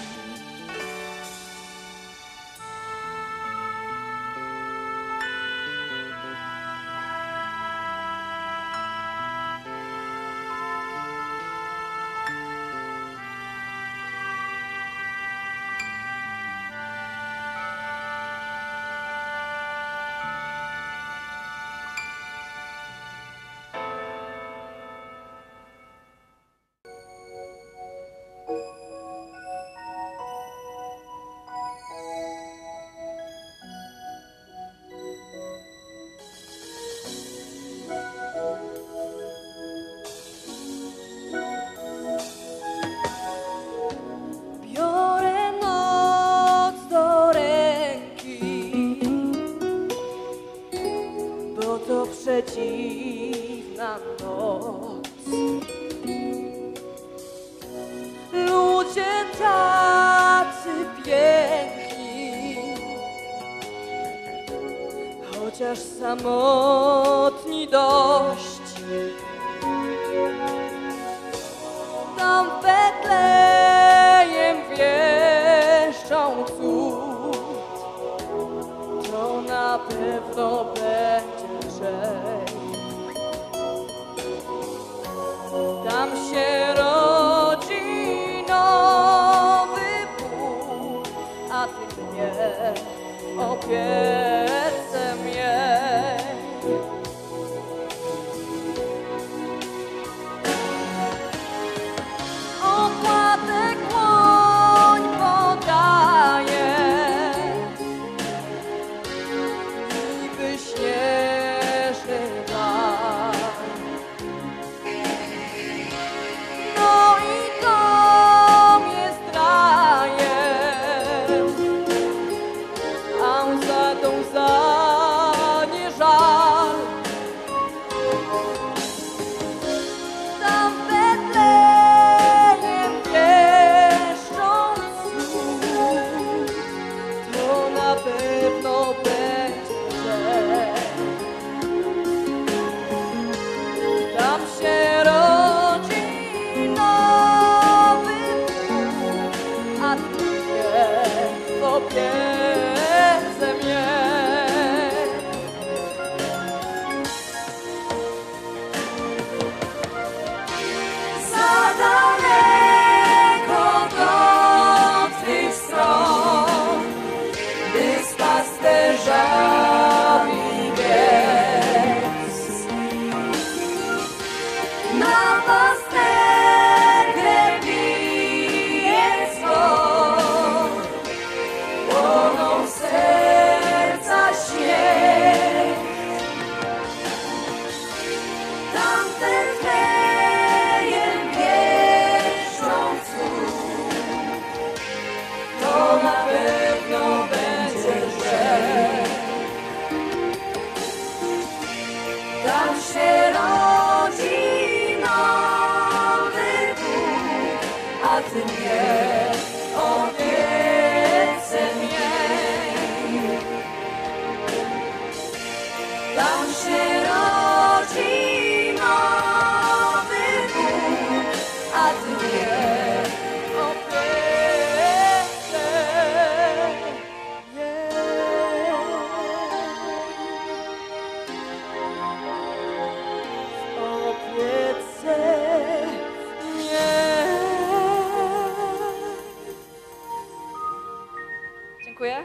Przeciwna noc. Ludzie tacy piękni, chociaż samotni dość. Tam w Betlejem wieszczą cud, to na pewno będzie lżej. Tam się rodzi nowy Bóg, a Ty mnie opiece miej. Opłatek dłoń podaje, nibyś Ty mnie opiece miej. Tam się rodzi nowy Bóg, a Ty mnie opiece Dziękuję.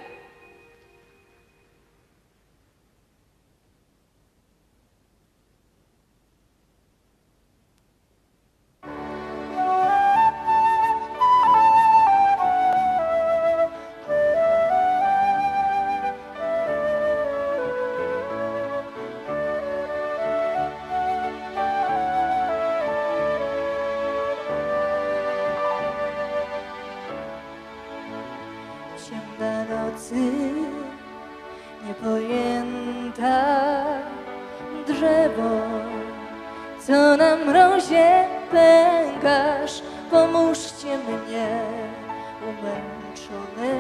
Ciemna nocy, niepojęta, drzewo, co na mrozie pękasz, pomóżcie mnie, umęczone,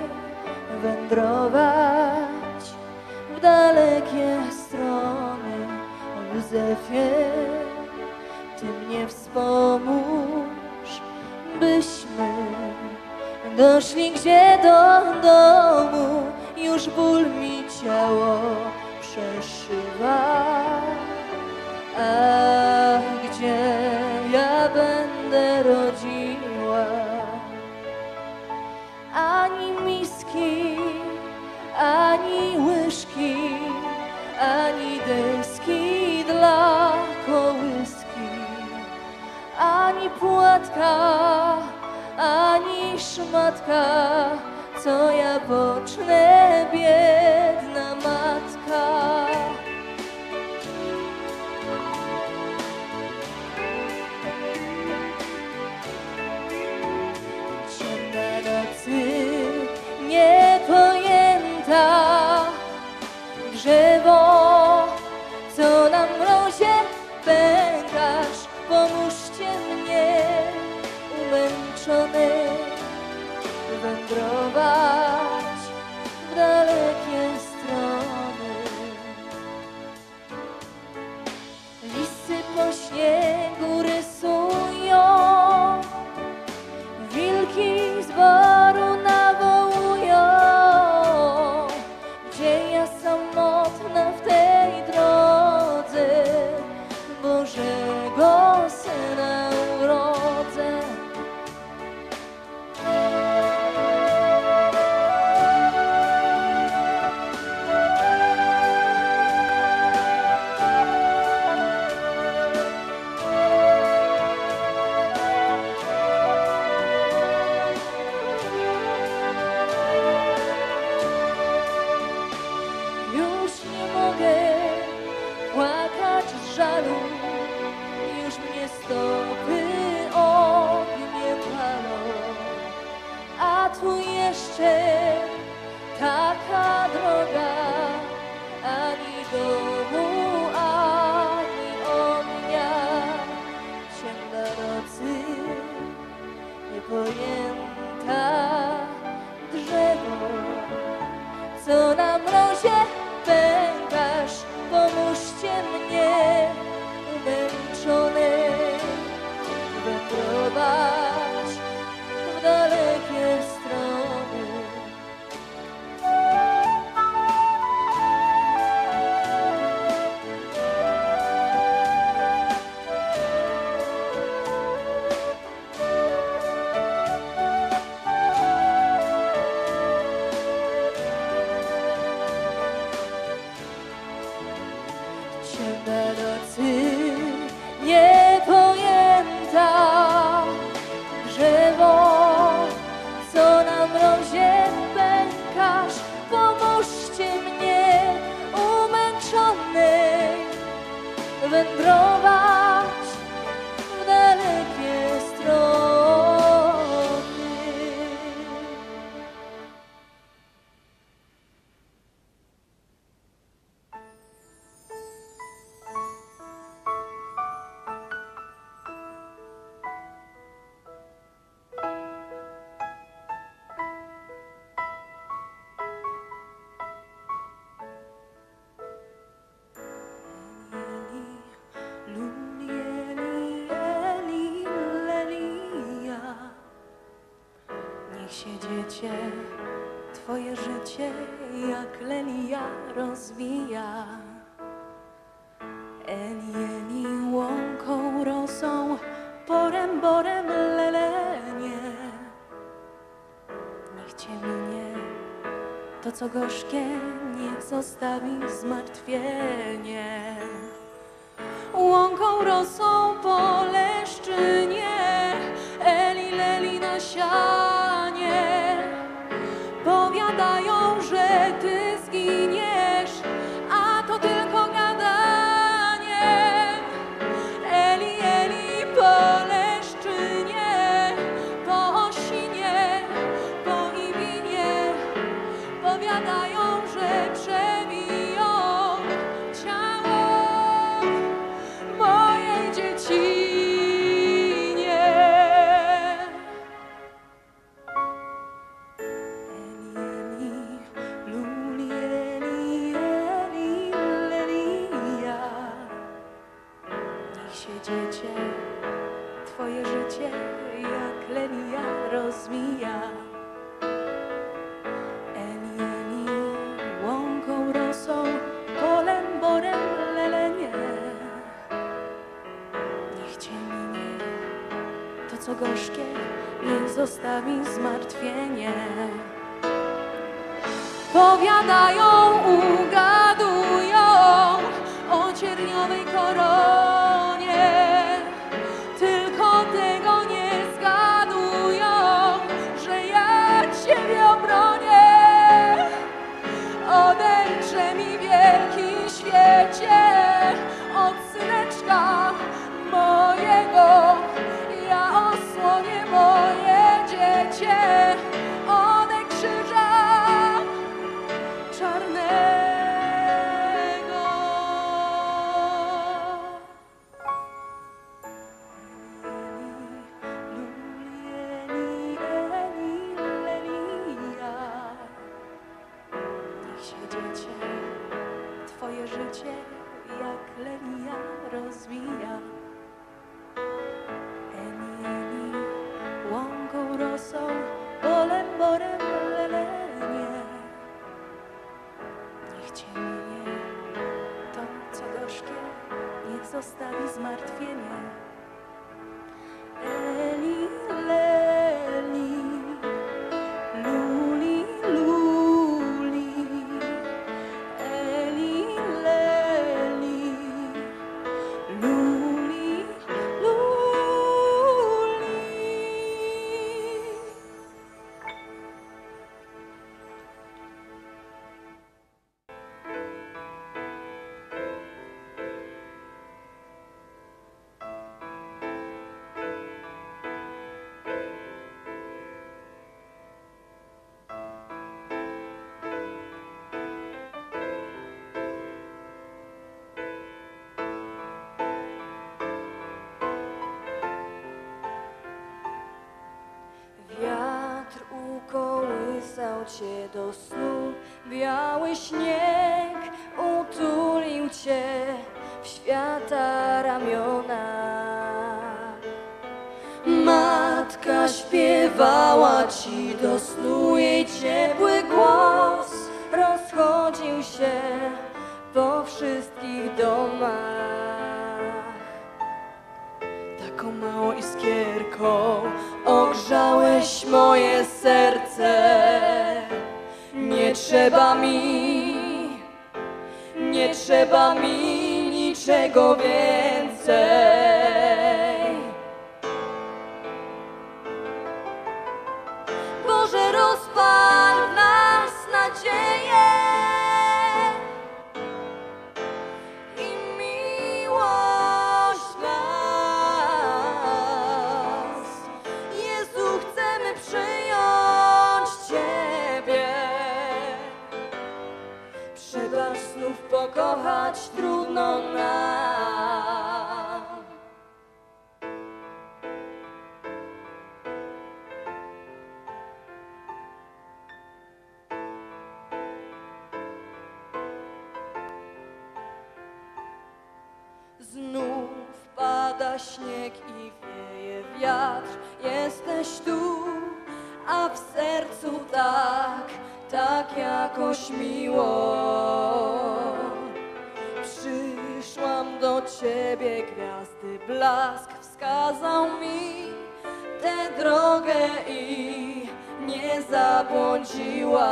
wędrować w dalekie strony. O Józefie, Ty mnie wspomóż, byśmy doszli gdzie do domu, już ból mi ciało przeszywa. A gdzie ja będę rodziła? Ani miski, ani łyżki, ani deski dla kołyski, ani płatka, ani szmatka, co ja pocznę, biedna matka. Ciemna nocy, niepojęta, drzewo, co na mrozie pękasz, pomóżcie mnie, umęczony, wędrować w dalekie strony. Lisy po śniegu rysują, wilki z boru nawołują. Gdzie ja samotna w tej drodze Bożego Syna urodzę? Już nie mogę płakać z żalu, już mnie stopy ogniem palą, a tu jeszcze taka droga, ani domu, ani ognia. Ciemna nocy, niepojęta, drzewo, co na mrozie pękasz, pomóżcie mnie, umęczony, wędrować w dalekie strony. Ciemna nocy, niepojęta, się dziecię, twoje życie jak lelia rozwija. Eli, Eli, łąką, rosą, borem, borem, lelenie. Niech cię minie to, co gorzkie, niech zostawi zmartwienie. Łąką, rosą po leszczynie, Eli, Leli na sianie. Powiadają, że ty zginiesz, a to tylko gadanie. Eli, Eli, po leszczynie, po osinie, po ibinie. Powiadają, że przebiją ciało mojej dziecinie. Eli, Eli, luli, Eli, Eli, lelia. Niech się dziecię, twoje życie jak lelia rozwija. Eli, Eli, łąką, rosą, polem, borem, lelenie. Niech cię minie to, co gorzkie, niech zostawi zmartwienie. Powiadają, ugadują o cierniowej koronie, tylko tego nie zgadują, że ja ciebie obronię. Odejdźże mi wielki świecie od syneczka mojego, ja osłonię moje dziecię ode krzyża czarnego. Eli, Eli, lelia. Niech się dziecię, twoje życie jak lelia rozwija. Eli, Eli, łąką, rosą, polem, borem, lelenie. Niech cię minie to, co gorzkie, niech zostawi zmartwienie. Eli, Leli, luli, luli. Eli, Leli, luli, luli. Wiatr ukołysał cię do snu, biały śnieg utulił cię w świata ramiona. Matka śpiewała ci do snu, jej ciepły głos rozchodził się po wszystkich domach. Taką małą iskierką ogrzałeś moje serce. Nie trzeba mi niczego więcej. Boże, rozpal w nas nadzieję i miłość nas. Jezu, chcemy przyjąć Ciebie. Przebacz, znów pokochać trudno nam. Znów pada śnieg i wieje wiatr. Jesteś tu, a w sercu tak jakoś miło. Przyszłam do ciebie, gwiazdy blask wskazał mi tę drogę i nie zabłądziłam.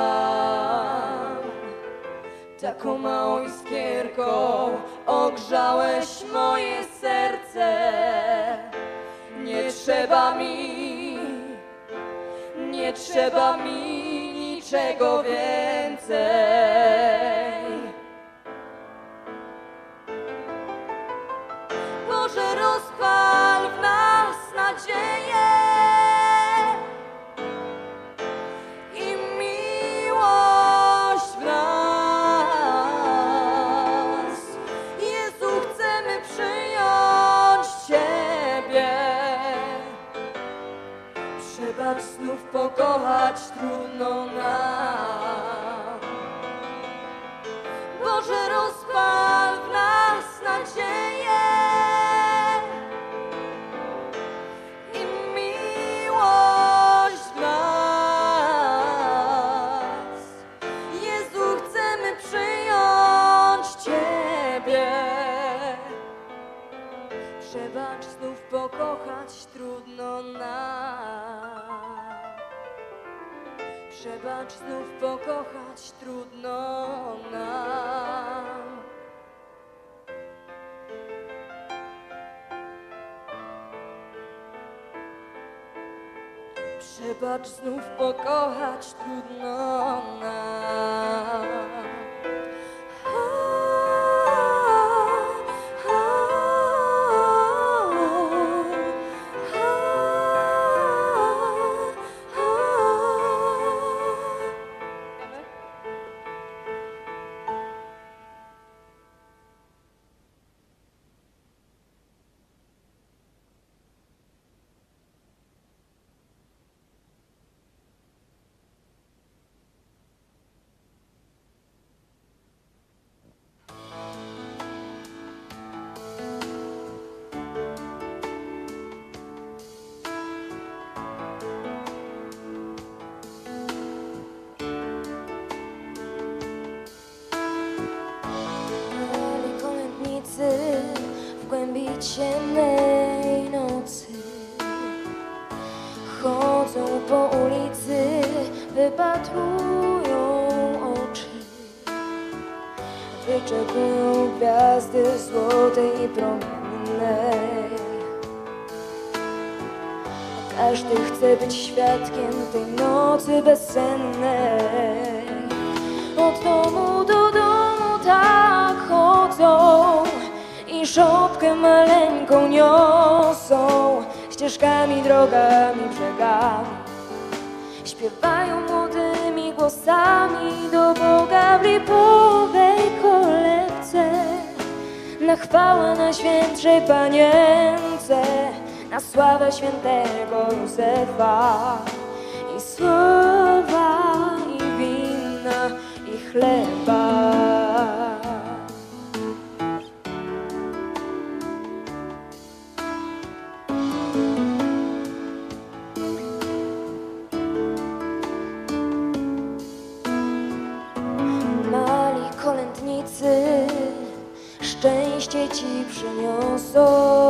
Taką małą iskierką ogrzałeś moje serce. Nie trzeba mi niczego więcej. Boże, rozpal w nas nadzieję i miłość w nas. Jezu, chcemy przyjąć Ciebie. Przebacz, znów pokochać trudno nam. Boże, rozpal w nas nadzieję i miłość w nas. Jezu, chcemy przyjąć Ciebie. Przebacz, znów pokochać trudno nam. Przebacz, znów pokochać trudno nam. Przebacz, znów pokochać trudno nam. W głębi ciemnej nocy chodzą po ulicy, wypatrują oczy, wyczekują gwiazdy złotej i promiennej. Każdy chce być świadkiem tej nocy bezsennej. Od domu do domu tak chodzą i szopkę maleńką niosą, ścieżkami, drogami, brzegami. Śpiewają młodymi głosami do Boga w lipowej kolebce, na chwałę Najświętszej Panience, na sławę świętego Józefa. I słowa, i wina, i chleba. Szczęście ci przyniosą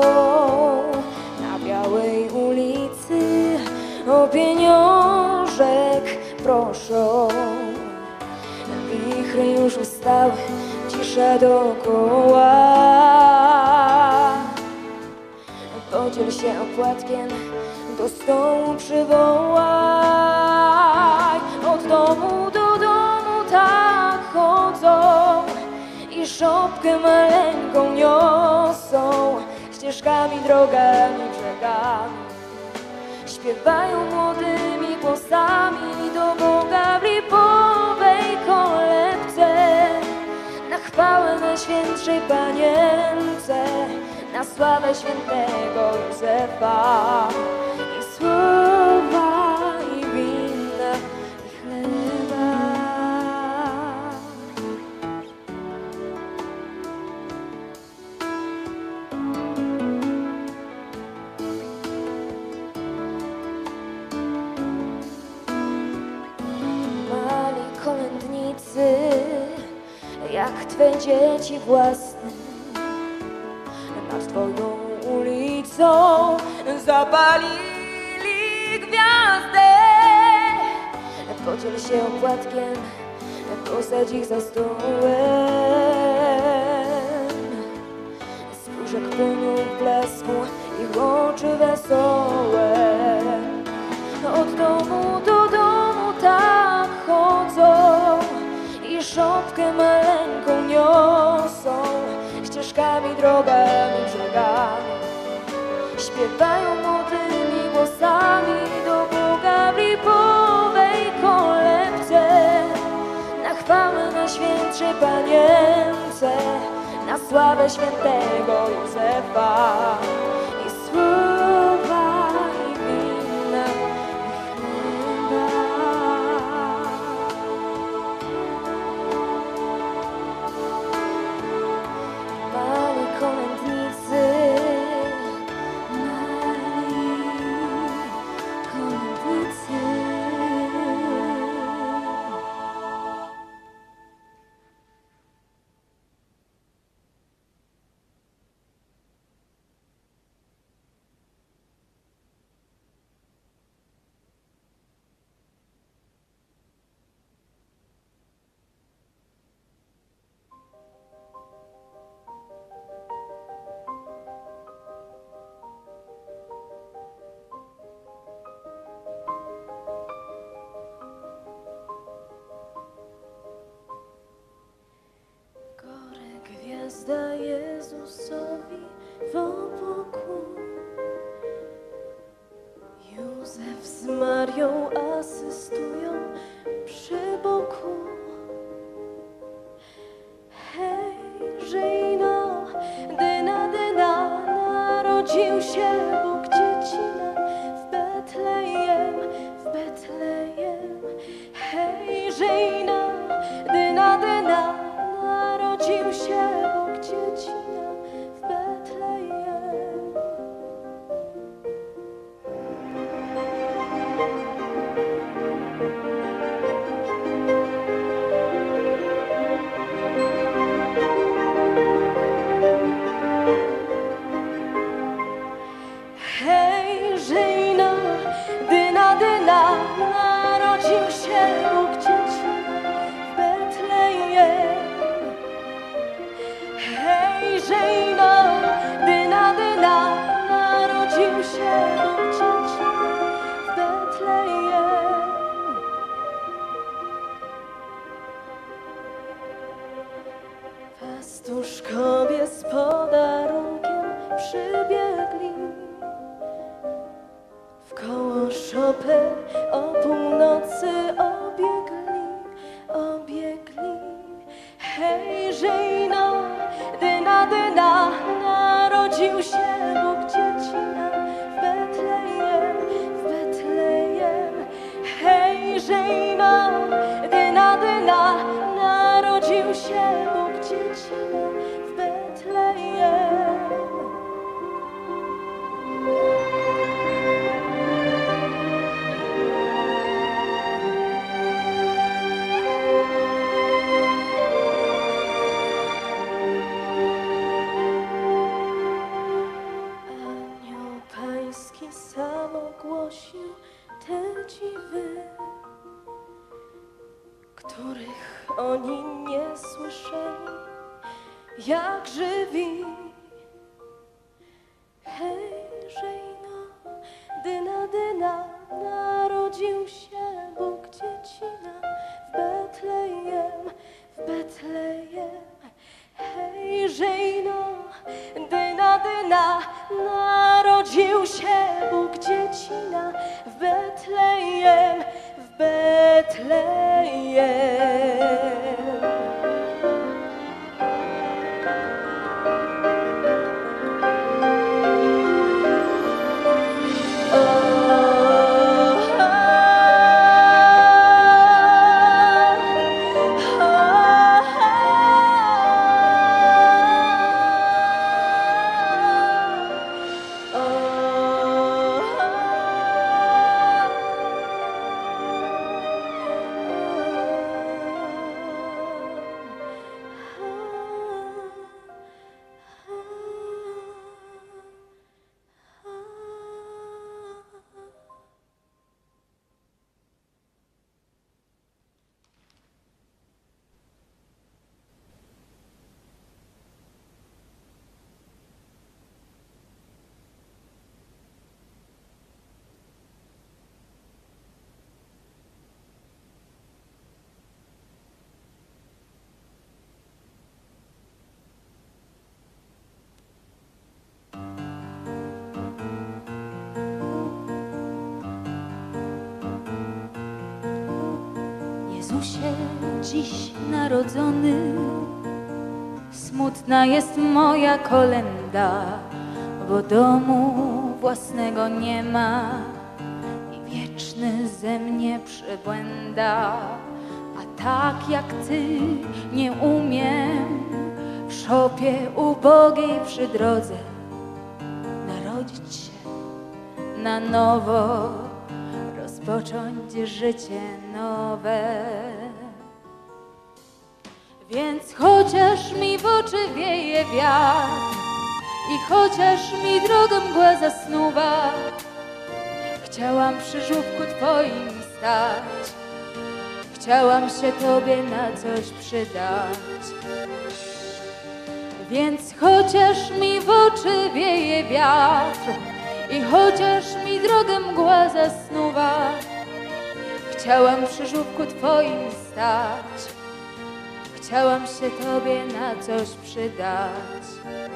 na białej ulicy, o pieniążek proszą. Wichry już ustały, cisza dookoła. Podziel się opłatkiem, do stołu przywołaj. Od domu do domu tak chodzą i szopkę maleńką niosą, ścieżkami, drogami, brzegami. Śpiewają młodymi głosami do Boga w lipowej kolebce, na chwałę Najświętszej Panience, na sławę świętego Józefa. I słowa, i wina, i chleba. jak Twe dzieci własne. Nad Twoją ulicą zapalili gwiazdę. Podziel się opłatkiem, posadź ich za stołem. Spójrz jak płyną w blasku ich oczy wesołe. Od domu do domu tak chodzą i szopkę maleńką niosą. Ścieżkami, drogami, brzegami śpiewają młodymi głosami do Boga w lipowej kolebce. Na chwałę Najświętszej Panience, na sławę świętego Józefa. I słowa i wina i chleba. Mali kolędnicy, mali kolędnicy. Gwiazda Jezusowi w obłoku, Józef z Marią asystują przy boku. Hej, żyjno, dyna, dyna, narodził się Bóg dziecina w Betlejem, w Betlejem. Hej, żyjno, dyna, dyna, narodził się Bóg dziecina w Betlejem. Hej, żyjno, dyna, dyna, narodził się Bóg dziecina w Betlejem. Hej, żyjno, dyna, dyna, narodził się Bóg dziecina w Betlejem. Pastuszkowie z podarunkiem przybiegli, wkoło szopę o północy obiegli, obiegli. Hej, żyjno, dyna, dyna, narodził się Bóg dziecina w Betlejem, w Betlejem. Hej, żyjno, dyna, dyna, narodził się Bóg dziecina w Betlejem. Anioł Pański sam ogłosił te dziwy, których oni nie słyszeli, jak żywi. Hej, żyjno, dyna, dyna, narodził się Bóg dziecina w Betlejem, w Betlejem. Hej, żyjno, dyna, dyna, narodził się Bóg dziecina w Betlejem, w Betlejem. Jezusie dziś narodzony, smutna jest moja kolęda, bo domu własnego nie ma i wieczny ze mnie przybłęda. A tak jak Ty nie umiem w szopie ubogiej przy drodze narodzić się na nowo, rozpocząć życie nowe. Więc chociaż mi w oczy wieje wiatr i chociaż mi drogę mgła zasnuwa, chciałam przy żółwku Twoim stać, chciałam się Tobie na coś przydać. Więc chociaż mi w oczy wieje wiatr i chociaż mi drogę mgła zasnuwa, chciałam przy żółwku Twoim stać, chciałam się Tobie na coś przydać.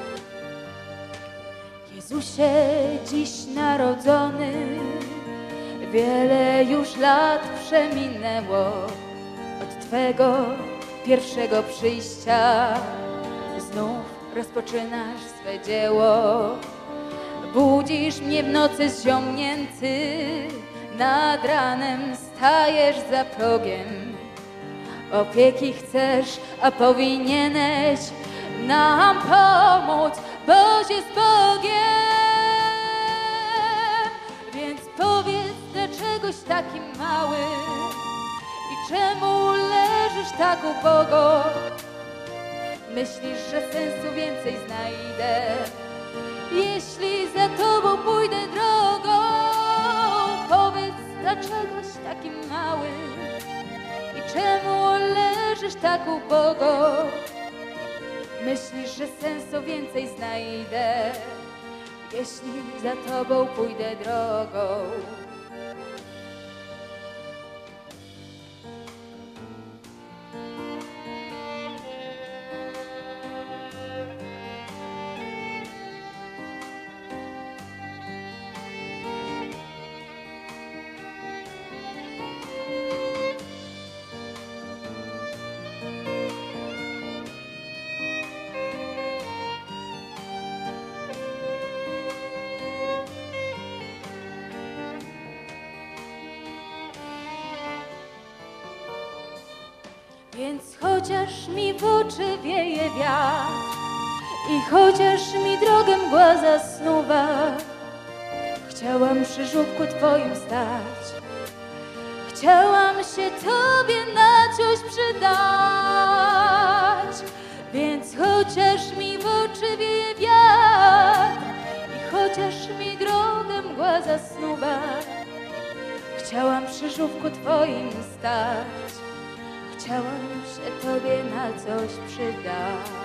Jezusie dziś narodzony, wiele już lat przeminęło od Twego pierwszego przyjścia. Znów rozpoczynasz swe dzieło, budzisz mnie w nocy zziąmnięty, nad ranem stajesz za progiem. Opieki chcesz, a powinieneś nam pomóc, boś jest Bogiem. Więc powiedz, dlaczegoś taki mały i czemu leżysz tak ubogo? Myślisz, że sensu więcej znajdę, jeśli za Tobą pójdę drogą. Powiedz, dlaczegoś taki mały i czemu leżysz tak ubogo? Myślisz, że sensu więcej znajdę, jeśli za Tobą pójdę drogą. Więc chociaż mi w oczy wieje wiatr i chociaż mi drogę mgła zasnuwa, chciałam przy żółwku Twoim stać, chciałam się Tobie na coś przydać. Więc chociaż mi w oczy wieje wiatr i chociaż mi drogę mgła zasnuwa, chciałam przy żółwku Twoim stać, chciałam się Tobie na coś przydać.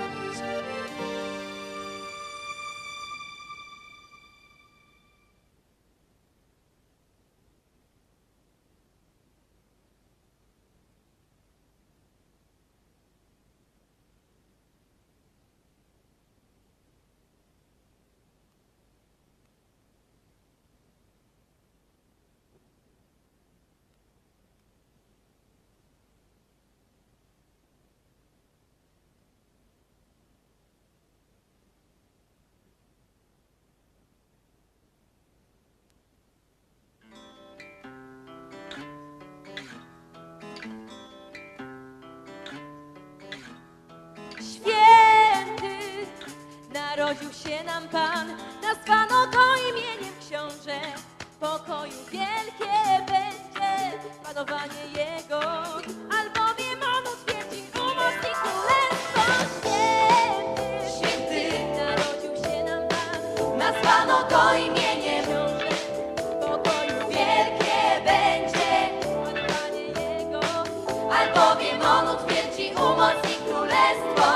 Narodził się nam Pan, nazwano go imieniem książę. Pokoju wielkie będzie panowanie Jego, albowiem On utwierdzi, umocni królestwo. Święty, święty, narodził się nam Pan, nazwano go imieniem książę. Pokoju wielkie będzie panowanie Jego, albowiem On utwierdzi, umocni królestwo.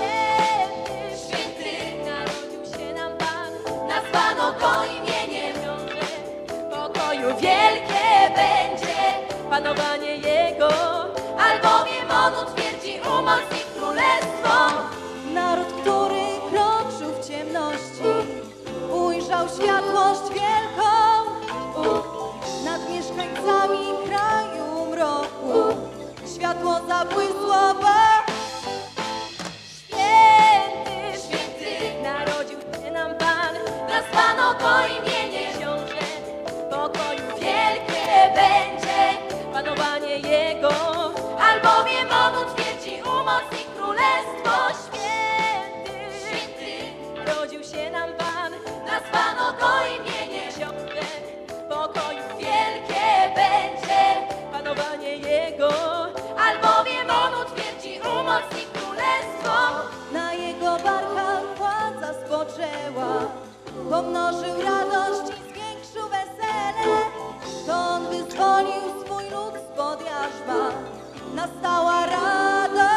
Wielkie będzie panowanie Jego, albowiem On utwierdzi, umocni królestwo. Naród, który kroczył w ciemności, ujrzał światłość wielką. Nad mieszkańcami kraju mroku padły słowa. Święty, narodził się nam Pan, nazwano go imieniem książę. Pokoju wielkie będzie panowanie Jego, albowiem On utwierdzi, umocni królestwo. Święty, narodził się nam Pan, nazwano go imieniem książę. Pokoju wielkie będzie panowanie Jego, albowiem On utwierdzi, umocni królestwo. Na jego barkach władza spoczęła, pomnożył radość i zwiększył wesele. To on wyzwolił swój lud spod jarzma, nastała radość.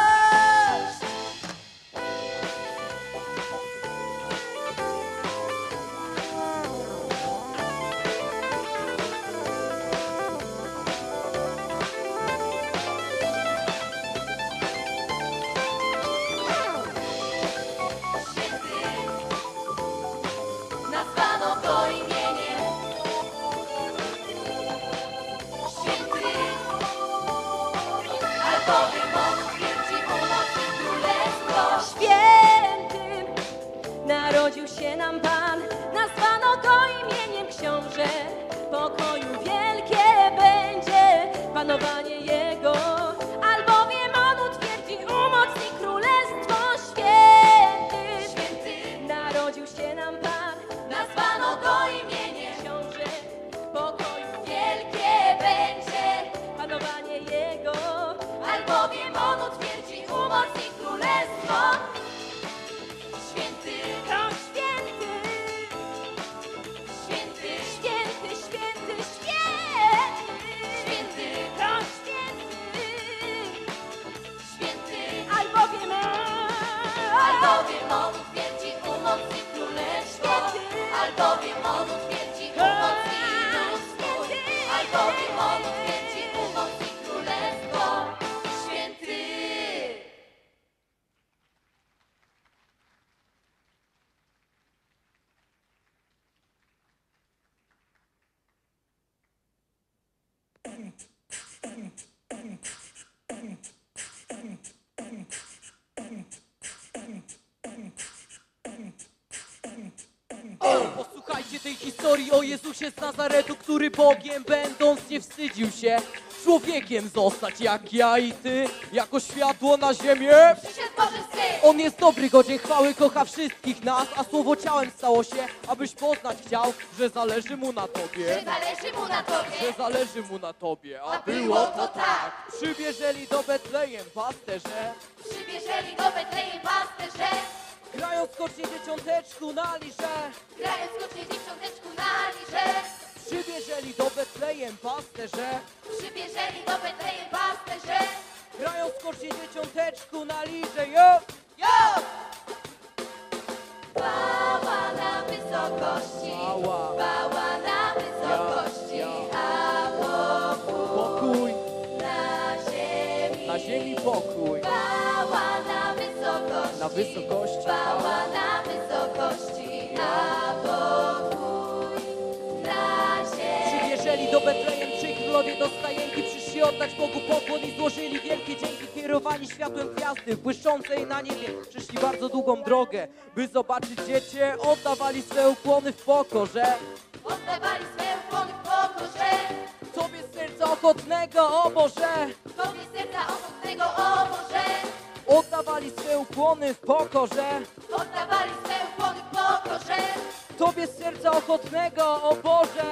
Nazwano go imieniem. Święty, albowiem On utwierdzi, umocni królestwo. Świętym narodził się nam Pan, nazwano go imieniem książę. Pokoju wielkie będzie panowanie Jego, albowiem On utwierdzi, umocni królestwo. Święty, narodził się nam Pan, nazwano go imieniem książę. Pokoju wielkie będzie panowanie Jego, albowiem On utwierdzi, umocni królestwo. Święty, święty, święty, święty, święty, święty, święty, albowiem On utwierdzi, umocni królestwo, albowiem On utwierdzi, umocni mnóstwo, albowiem On utwierdzi, umocni królestwo. Święty. Posłuchajcie tej historii o Jezusie z Nazaretu, który Bogiem będąc nie wstydził się człowiekiem zostać jak ja i ty, jako światło na ziemię. On jest dobry, godzien chwały, kocha wszystkich nas, a słowo ciałem stało się, abyś poznać chciał, że zależy mu na tobie. Że zależy mu na tobie. Że zależy mu na tobie, A było to tak. Przybierzeli do Betlejem pasterze, Przybierzeli do Betlejem pasterze, grając skocznie dzieciąteczku na liże. grając skocznie dzieciąteczku na liże. Przybierzeli do Betlejem pasterze, Przybierzeli do Betlejem pasterze, grając skocznie dzieciąteczku na liże. Jo! jo! Chwała na wysokości, Chwała. chwała na wysokości, a Pokój na ziemi pokój. chwała na wysokości, Na wysokości chwała na wysokości, a pokój na ziemi. Przybierzeli do Betlejem trzej królowie do stajenki, przyszli oddać Bogu pokłon i złożyli wielkie dzięki, kierowani światłem gwiazdy błyszczącej na niebie. Przyszli bardzo długą drogę, by zobaczyć dziecię, oddawali swe ukłony w pokorze. Oddawali swe ukłony w pokorze, Tobie z serca ochotnego, o Boże. Tobie serca ochotnego, o Boże. Oddawali swe ukłony w pokorze. Oddawali swe ukłony w pokorze, Tobie z serca ochotnego, o Boże.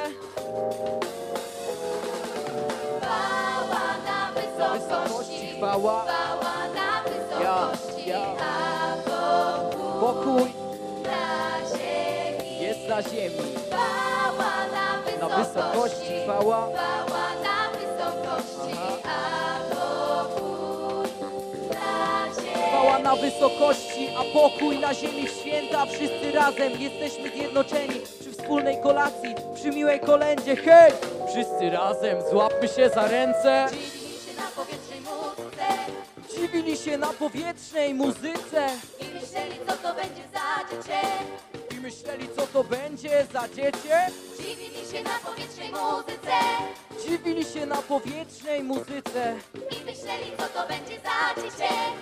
chwała na wysokości, chwała. chwała na wysokości, Ja. a Pokój na ziemi. jest na ziemi. Chwała Na wysokości chwała. chwała na wysokości, a pokój na ziemi. Chwała na wysokości, a pokój na ziemi w święta. Wszyscy razem jesteśmy zjednoczeni przy wspólnej kolacji, przy miłej kolędzie. Hej! Wszyscy razem złapmy się za ręce. Dziwili się na powietrznej muzyce Dziwili się na powietrznej muzyce i myśleli, co to będzie za dziecię. i myśleli, co to będzie za dziecię. Dziwili się na powietrznej muzyce Dziwili się na powietrznej muzyce i myśleli, myśleli, co to będzie za dziecię.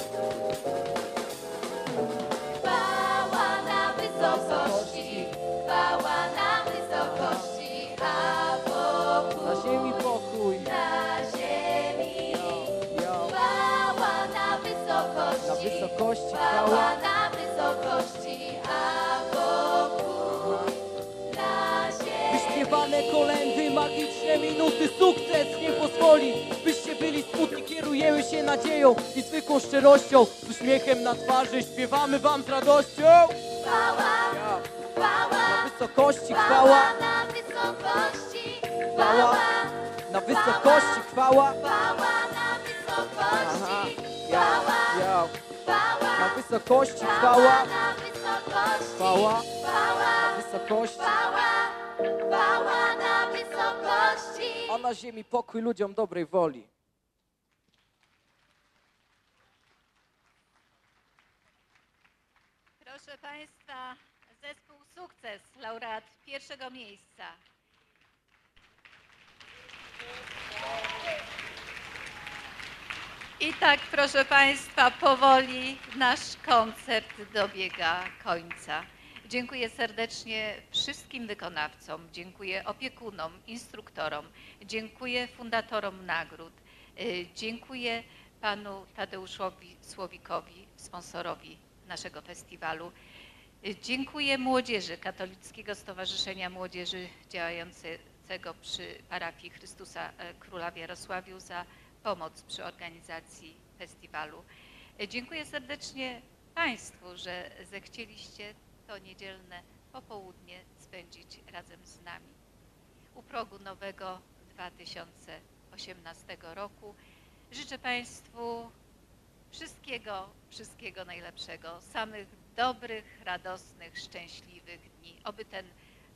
Chwała na wysokości, chwała na wysokości, a pokój Na ziemi pokój. na ziemi. Jo. Chwała na wysokości, Na wysokości chwała chwała. na wysokości, a pokój na ziemi. Wyśpiewane kolędy, magiczne minuty, sukces nie pozwoli, byście byli smutni, kierujemy się nadzieją i zwykłą szczerością, z uśmiechem na twarzy śpiewamy wam z radością. Chwała, chwała, Na wysokości chwała chwała, na wysokości, chwała, chwała, na wysokości chwała. chwała na Aha, wysokości, ja, chwała, ja. chwała, Na wysokości chwała chwała, na wysokości, chwała, chwała, na wysokości, chwała, chwała na wysokości. a na ziemi pokój ludziom dobrej woli. Proszę Państwa, zespół Sukces, laureat pierwszego miejsca. I tak, proszę Państwa, powoli nasz koncert dobiega końca. Dziękuję serdecznie wszystkim wykonawcom, dziękuję opiekunom, instruktorom, dziękuję fundatorom nagród, dziękuję panu Tadeuszowi Słowikowi, sponsorowi naszego festiwalu. Dziękuję młodzieży Katolickiego Stowarzyszenia Młodzieży działającego przy parafii Chrystusa Króla w Jarosławiu za pomoc przy organizacji festiwalu. Dziękuję serdecznie Państwu, że zechcieliście to niedzielne popołudnie spędzić razem z nami. U progu nowego 2018 roku życzę Państwu wszystkiego najlepszego, samych dobrych, radosnych, szczęśliwych dni. Oby ten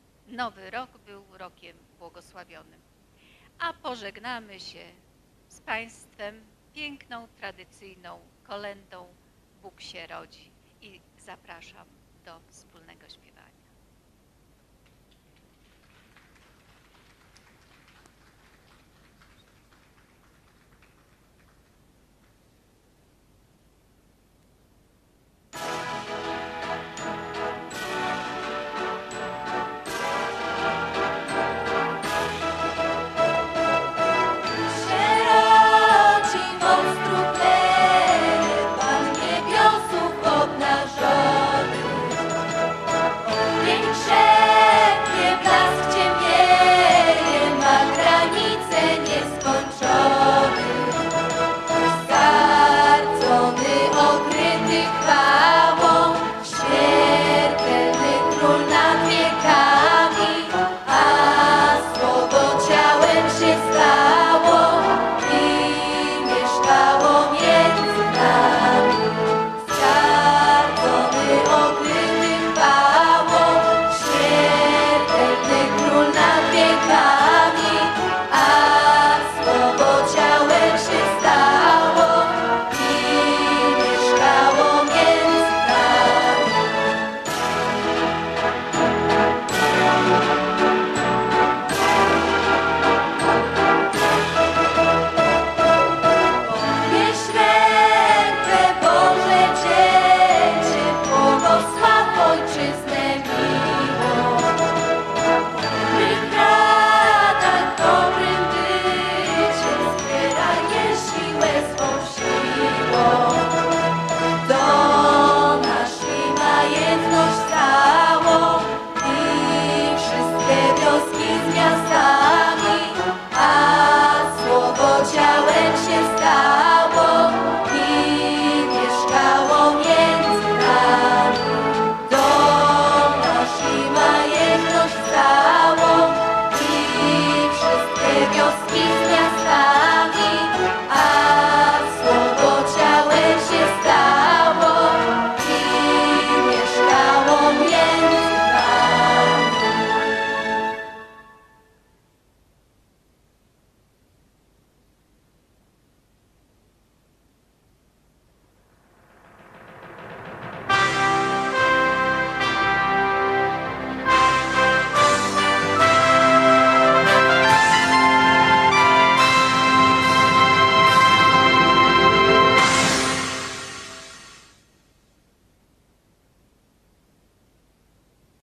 nowy rok był rokiem błogosławionym. A pożegnamy się z Państwem piękną, tradycyjną kolędą Bóg się rodzi i zapraszam do wspólnego śpiewania. Wioski